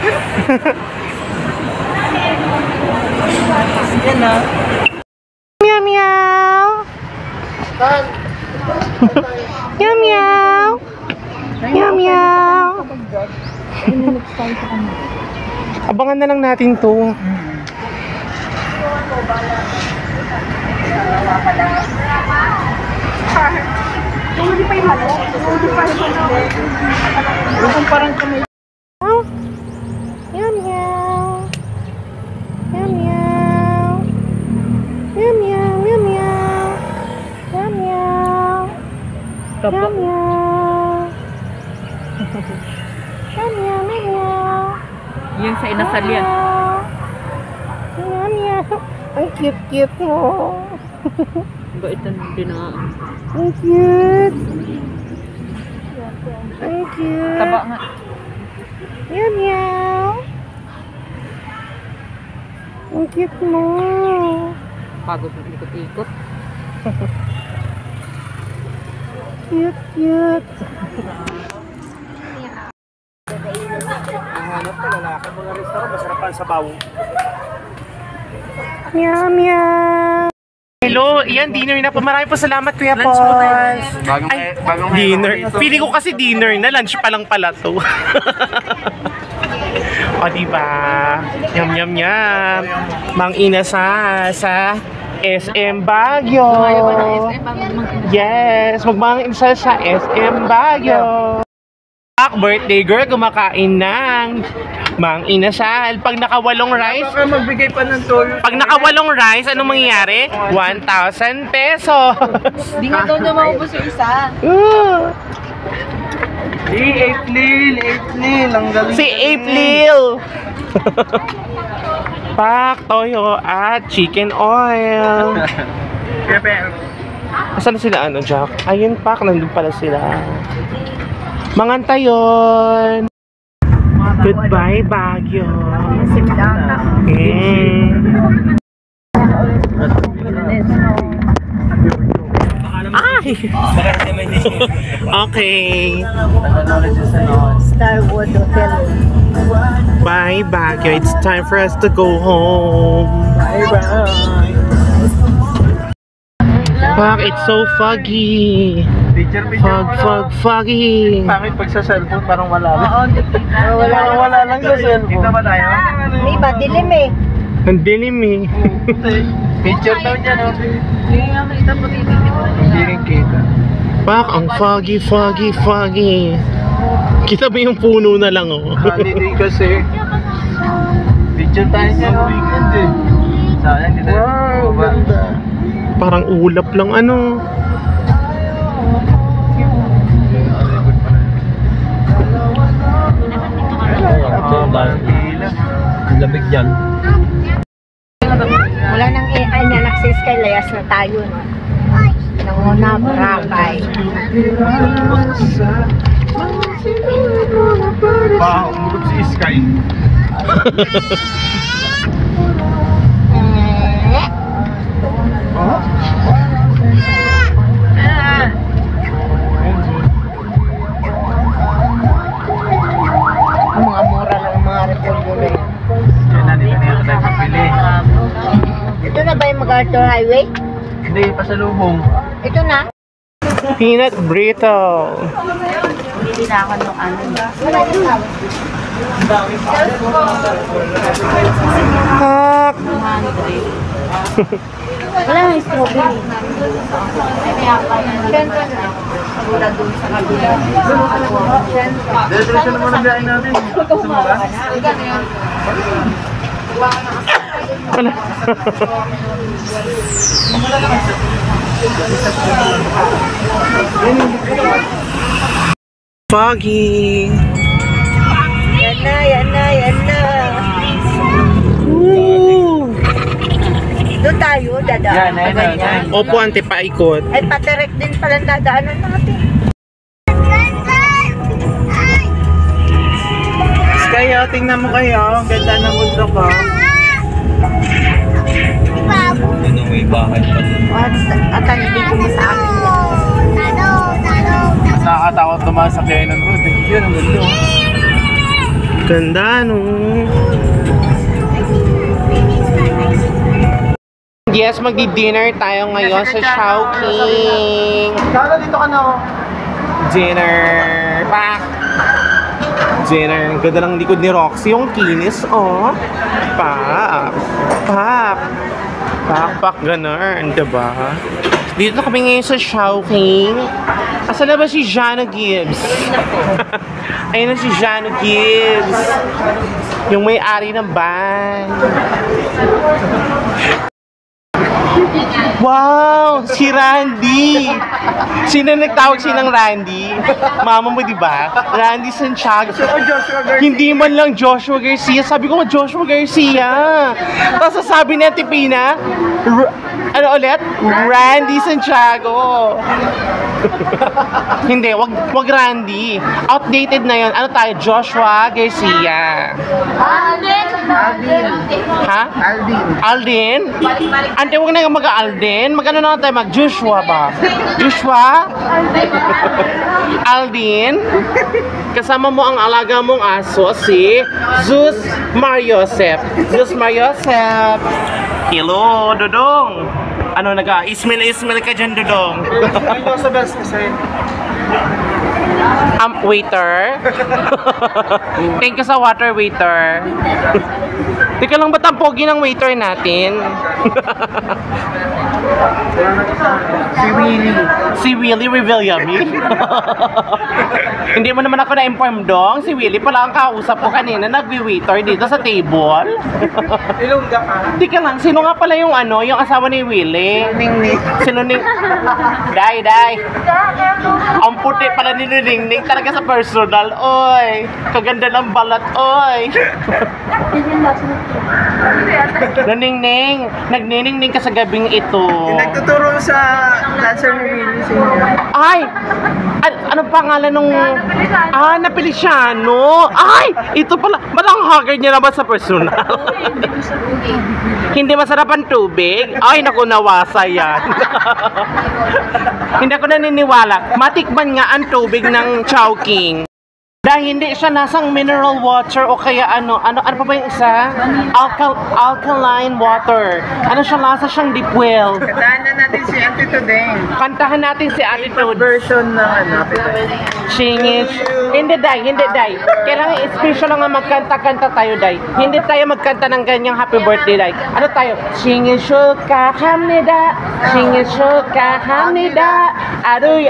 Yan na. Meow meow! Meow meow! Meow meow! Abangan na lang natin to. Meow meow! Meow meow! Meow meow! Meow meow! Meow meow! Meow meow! Meow meow! Meow meow! Yan sa inasal yan. Meow meow! Ang cute-cute mo! Ba ito din na. Ang cute! Ang cute! Taba nga. Meow meow! Ang cute mo! Pagod ng ikot-ikot. Cute, cute! Hanap ka lalaki. Mga restaurant, masarapan sa bawo. Meow meow! Hello, yan dinner na po. Maraming po salamat, Kuya Paul. Bagong Dinner. Feeling ko kasi dinner na, lunch pa lang pala to. O, diba? Yum, yum, yum. Mang inasal sa SM Baguio. Yes, magmang inasal sa SM Baguio. Birthday girl, kumakain ng mang inasal. Pag nakawalong rice, Baka magbigay pa ng toll. pag nakawalong rice, anong mangyayari? 1,000 pesos. Di nga daw niya maubos yung isa. Si April. Ang galing. Si April. Pak, toyo at chicken oil. Asan sila Jack? Ayun Pak, nandun pala sila. Manganta yun. Goodbye, Baguio. Ay! Okay. Starwood Hotel. Bye, Baguio. It's time for us to go home. Bye-bye. Fuck, it's so foggy. Picture Foggy. Pangit pag sa cellphone, parang wala lang. Wala lang sa cellphone. Kita ba tayo? Di ba, dilim eh. Ang dilim eh. Picture daw dyan, no? Hindi rin kita. Fuck, ang foggy. Kita ba yung puno na lang, oh? Holiday kasi. Picture tayo dyan, no? Weekend eh. Sayang, hindi tayo. Wow, ganda. Parang ulap lang, ano? Lamig dyan. Wala nang AI na nagsisky, layas na tayo, no? Nanguna, Boracay. Umulog si Sky. Ang mga mura ng mga repolyo na yun. Yan na, dito na yung tayo papili. Ito na ba yung MacArthur Highway? Hindi, pasalubong. Ito na. Peanut brittle. Hindi na ako nung ano. Fuck. 200. Wala nang strawberry. Wala doon sa kabila. Diretso naman ang biyahe natin. Gusto mo ba? Wala. Foggy. Yan na. Woo. Doon tayo, dadaan. Yan. Opo, ante, paikot. Ay, patirek din pala dadaanan natin. Sky, oh, tingnan mo kayo. Ang ganda ng mundo ko. Ano, may bahay pa dun. At ang ibig mo sa akin. Nakakatakot tumaas sa Quezon Road. Yun ang mundo. Ganda, no? Yes, magdi-dinner tayo ngayon sa Chowking. Kala dito ka na, oh. Dinner. Pak! Dinner. Ganda ng likod ni Roxy. Yung kinis, oh. Pak! Pak, ganun. Diba? Dito na kami ngayon sa Chowking. Asa na ba si Jano Gibbs? Ayun na si Jano Gibbs. Yung may-ari ng band. Wow! Si Randy! Sino nagtawag siya ng Randy? Mama mo, di ba? Randy Santiago. Hindi man lang Joshua Garcia. Sabi ko nga Joshua Garcia. Tapos sasabi ni Ate Pina, ano ulit? Randy Santiago. Hindi, wag Randy. Outdated na yun. Ano tayo? Joshua Garcia. Ha? Aldin? Ante, huwag na mag-Aldin. Mag-ano na tayo? Mag-Joshua ba? Joshua? Aldin? Kasama mo ang alaga mong aso, si Zeus Mariosep. Zeus Mariosep. Hello, Dodong. Ano, nag-ismail ka dyan, Dodong? Ano sa best kasi? Waiter. Thank you sa water, waiter. Teka lang, ba't ang pogi ng waiter natin? Si Willie Revillami. Hindi mo naman ako na-inform dong. Si Willie pala ang kausap ko kanina. Nagwi-waiter dito sa table. Ilongga ka. Teka lang, sino nga pala yung ano, yung asawa ni Willie? Ning-ning. Sino Ning? Day. Ang puti pala ni Ning talaga sa personal. Oy, kaganda ng balat, oy. Naningning, nagniningning ka sa gabing ito. Nagtuturo sa dancer ni Willie sa inyo. Ay! Anong pangalan nung... Napiliciano. Ay! Ito pala. Malang haggard niya naman sa personal. Hindi masarap ang tubig? Ay, naku, nawasa yan. Hindi ako naniniwala. Matikman nga ang tubig ng Chowking. Dahil hindi siya nasang mineral water o kaya ano pa ba yung isa? Alkaline water. Ano siya, lasa siyang deep well. Kantahan na natin si Auntie Tudeng. Kantahan natin si Attitude. Version ng Singit. Hindi, Day. Kailangan special lang nga magkanta-kanta tayo, Day. Hindi tayo magkanta ng ganyang happy birthday, Day. Ano tayo? Singit shuka hamnida. Singit shuka hamnida. Aruy.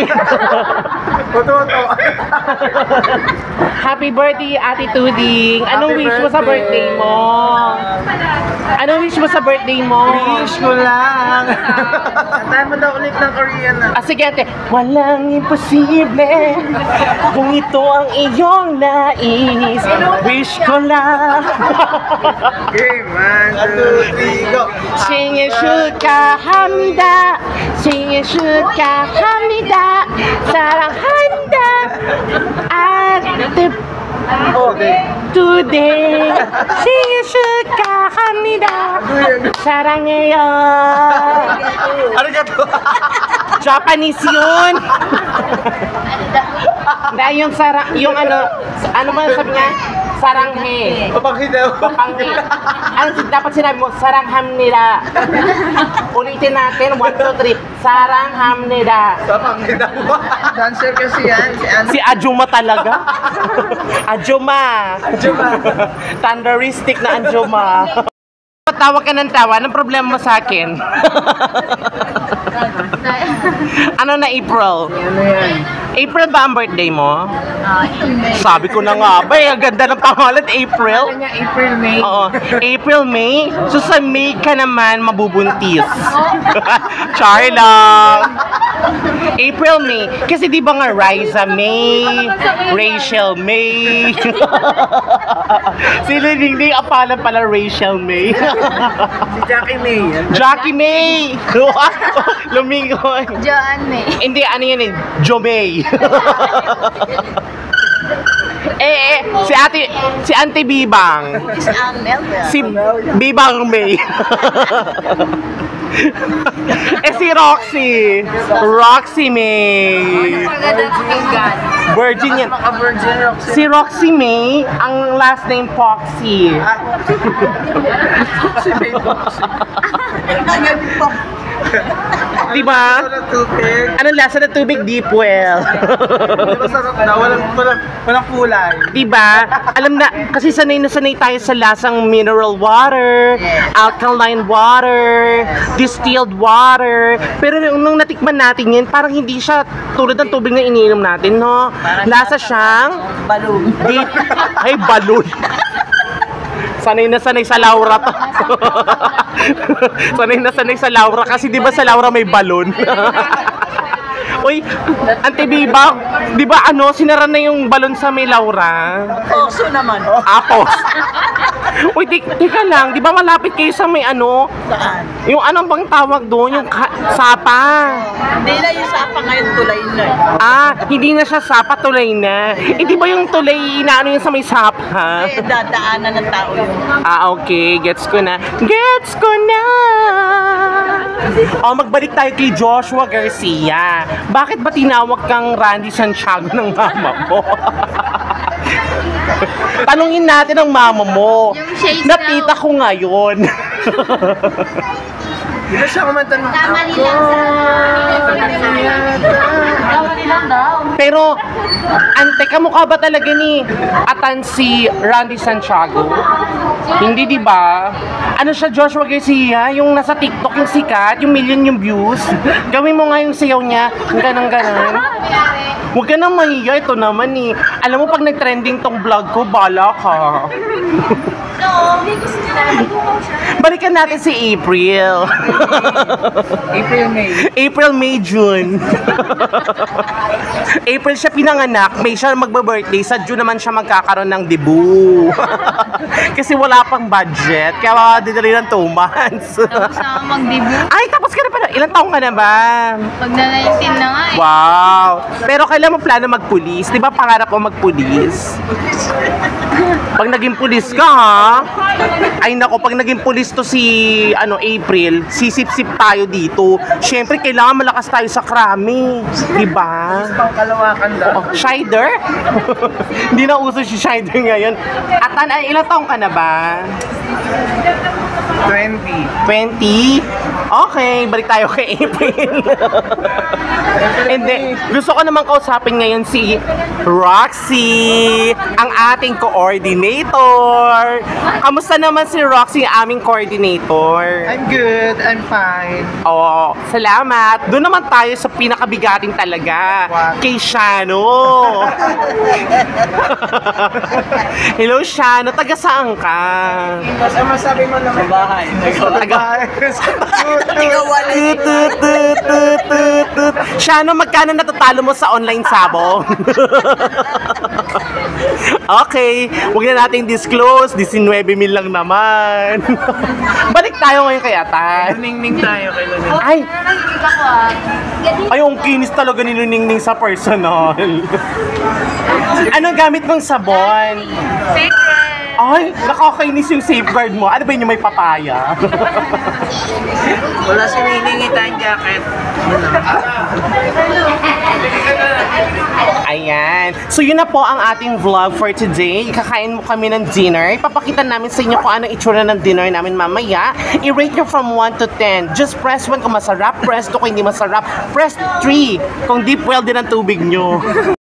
Happy birthday, Ate Tuding. Anong wish mo sa birthday mo? Anong wish mo sa birthday mo? Wish ko lang. Kantahan mo daw ulit ng Korean na. Sige, ate. Walang imposible kung ito ang iyong nais. Wish ko lang. Okay, 1, 2, 3, go. 생일축하 합니다. 생일축하 합니다. 사랑한다. Ate Today 생일축하합니다. 사랑해요. Arigato. Japanese yun. Dahil yung sarang, yung ano ba sabi niya? Saranghe. Papanghi daw. Papanghi. Ano dapat sinabi mo? Saranghamnida. Ulitin natin. 1, 2, 3. Saranghamnida. Papanghi daw. Dancer kasi yan. Si Ajuma talaga. Ajuma. Thunderistic na Ajuma. Tawa ka ng tawa. Anong problema mo sa akin? Ano na April? Ano yan? April ba ang birthday mo? Sabi ko na nga ba, ang ganda ng pangalan, April. April, May. Oo, April, May. So sa May ka naman mabubuntis. Char lang. April, May. Kasi di ba nga Riza May, Rachel May. Si Liningning apalan pala Rachel May. Si Jackie May. Jackie May. Lumingon. Joanne May. Hindi, ano yan eh, Jomay. si Auntie Bibang. Si Bibang May. Si Roxy May. Virgin yan. Si Roxy May, ang last name Poxy. Si May Boxy. Diba? Anong lasa ng tubig? Deep well. Masarap na, walang kulay. Diba? Alam na, kasi sanay na sanay tayo sa lasang mineral water, alkaline water, distilled water. Pero nung natikman natin yan, parang hindi siya tulad ng tubig na iniinom natin, no? Lasa siyang Balloon. deep. Ay, balloon. Sanay na sanay sa Laura to. Sanay na sanay sa Laura kasi di ba sa Laura may balon? Uy, Auntie Biba, di ba sinara na yung balon sa may Laura? Oso naman. Apos. Uy, teka lang, di ba malapit kayo sa may Saan? yung anong bang tawag doon? Yung sapa. Hindi na yung sapa ngayon tulay na. Hindi na siya sapa, tulay na. Di ba yung tulay na yun sa may sapa? Dadaanan ng tao yun. Okay. Gets ko na. Magbalik tayo kay Joshua Garcia. Bakit ba tinawag kang Randy Santiago ng mama mo? Tanungin natin ang mama mo. Nakita ko ngayon. Di ba siya kumanta ng Pero, ante, kamukha ba talaga ni Atan si Randy Santiago? Hindi, di ba? Ano siya, Joshua Garcia? Yung nasa TikTok yung sikat, yung million yung views. Gawin mo nga yung sayaw niya, ganang-ganan. Huwag ka nang mahiya, ito naman eh. Alam mo, pag nag-trending tong vlog ko, bala ka. Balikan natin si April. April, May. April, May, June. April siya pinanganak, May siya magbe-birthday, sa June naman siya magkakaroon ng debut. Kasi wala pang budget, kaya dinali ng 2 months. Tapos na ako mag-debut. Ay, tapos ka na pala. Ilang taong ka na ba? Pag na 19 na nga eh. Wow! Pero kailan mo plano magpulis? Di ba pangarap mo magpulis? Pag naging pulis ka, ha? Ay nako, pag naging pulis to si April, sisip-sip tayo dito. Siyempre, kailangan malakas tayo sa krami. Diba? Pangkalawakan lang. Oh, Shider? Hindi na uso si Shider ngayon. At ilang taong ka na ba? 20. 20? Okay, balik tayo kay April. Hindi, gusto ko naman kausapin ngayon si Roxy, ang ating coordinator. Kamusta naman si Roxy, ang aming coordinator? I'm good, I'm fine. Oh, salamat. Doon naman tayo sa pinakabigating talaga. What? Kay Shano. Hello, Shano. Taga saan ka? Basta masabi mo naman. Bahay. Taga... Ikaw wala. Shano, magkano natatalo mo sa online sabong? Okay, huwag na nating disclose. 19,000 lang naman. Balik tayo ngayon kay Atan. Ningning tayo kay Lunin. Ay! Ay, ang kinis talaga ni Ningning sa personal. Anong gamit mong sabon? Secret. Ay, nakakainis yung safeguard mo. Ano ba yun yung may papaya? Wala si Nining itang jacket. Ayan. So yun na po ang ating vlog for today. Kakain mo kami ng dinner. Ipapakita namin sa inyo kung anong itsura ng dinner namin mamaya. I-rate nyo from 1 to 10. Just press 1 kung masarap, press 2 kung hindi masarap, press 3 kung deep well din ang tubig nyo.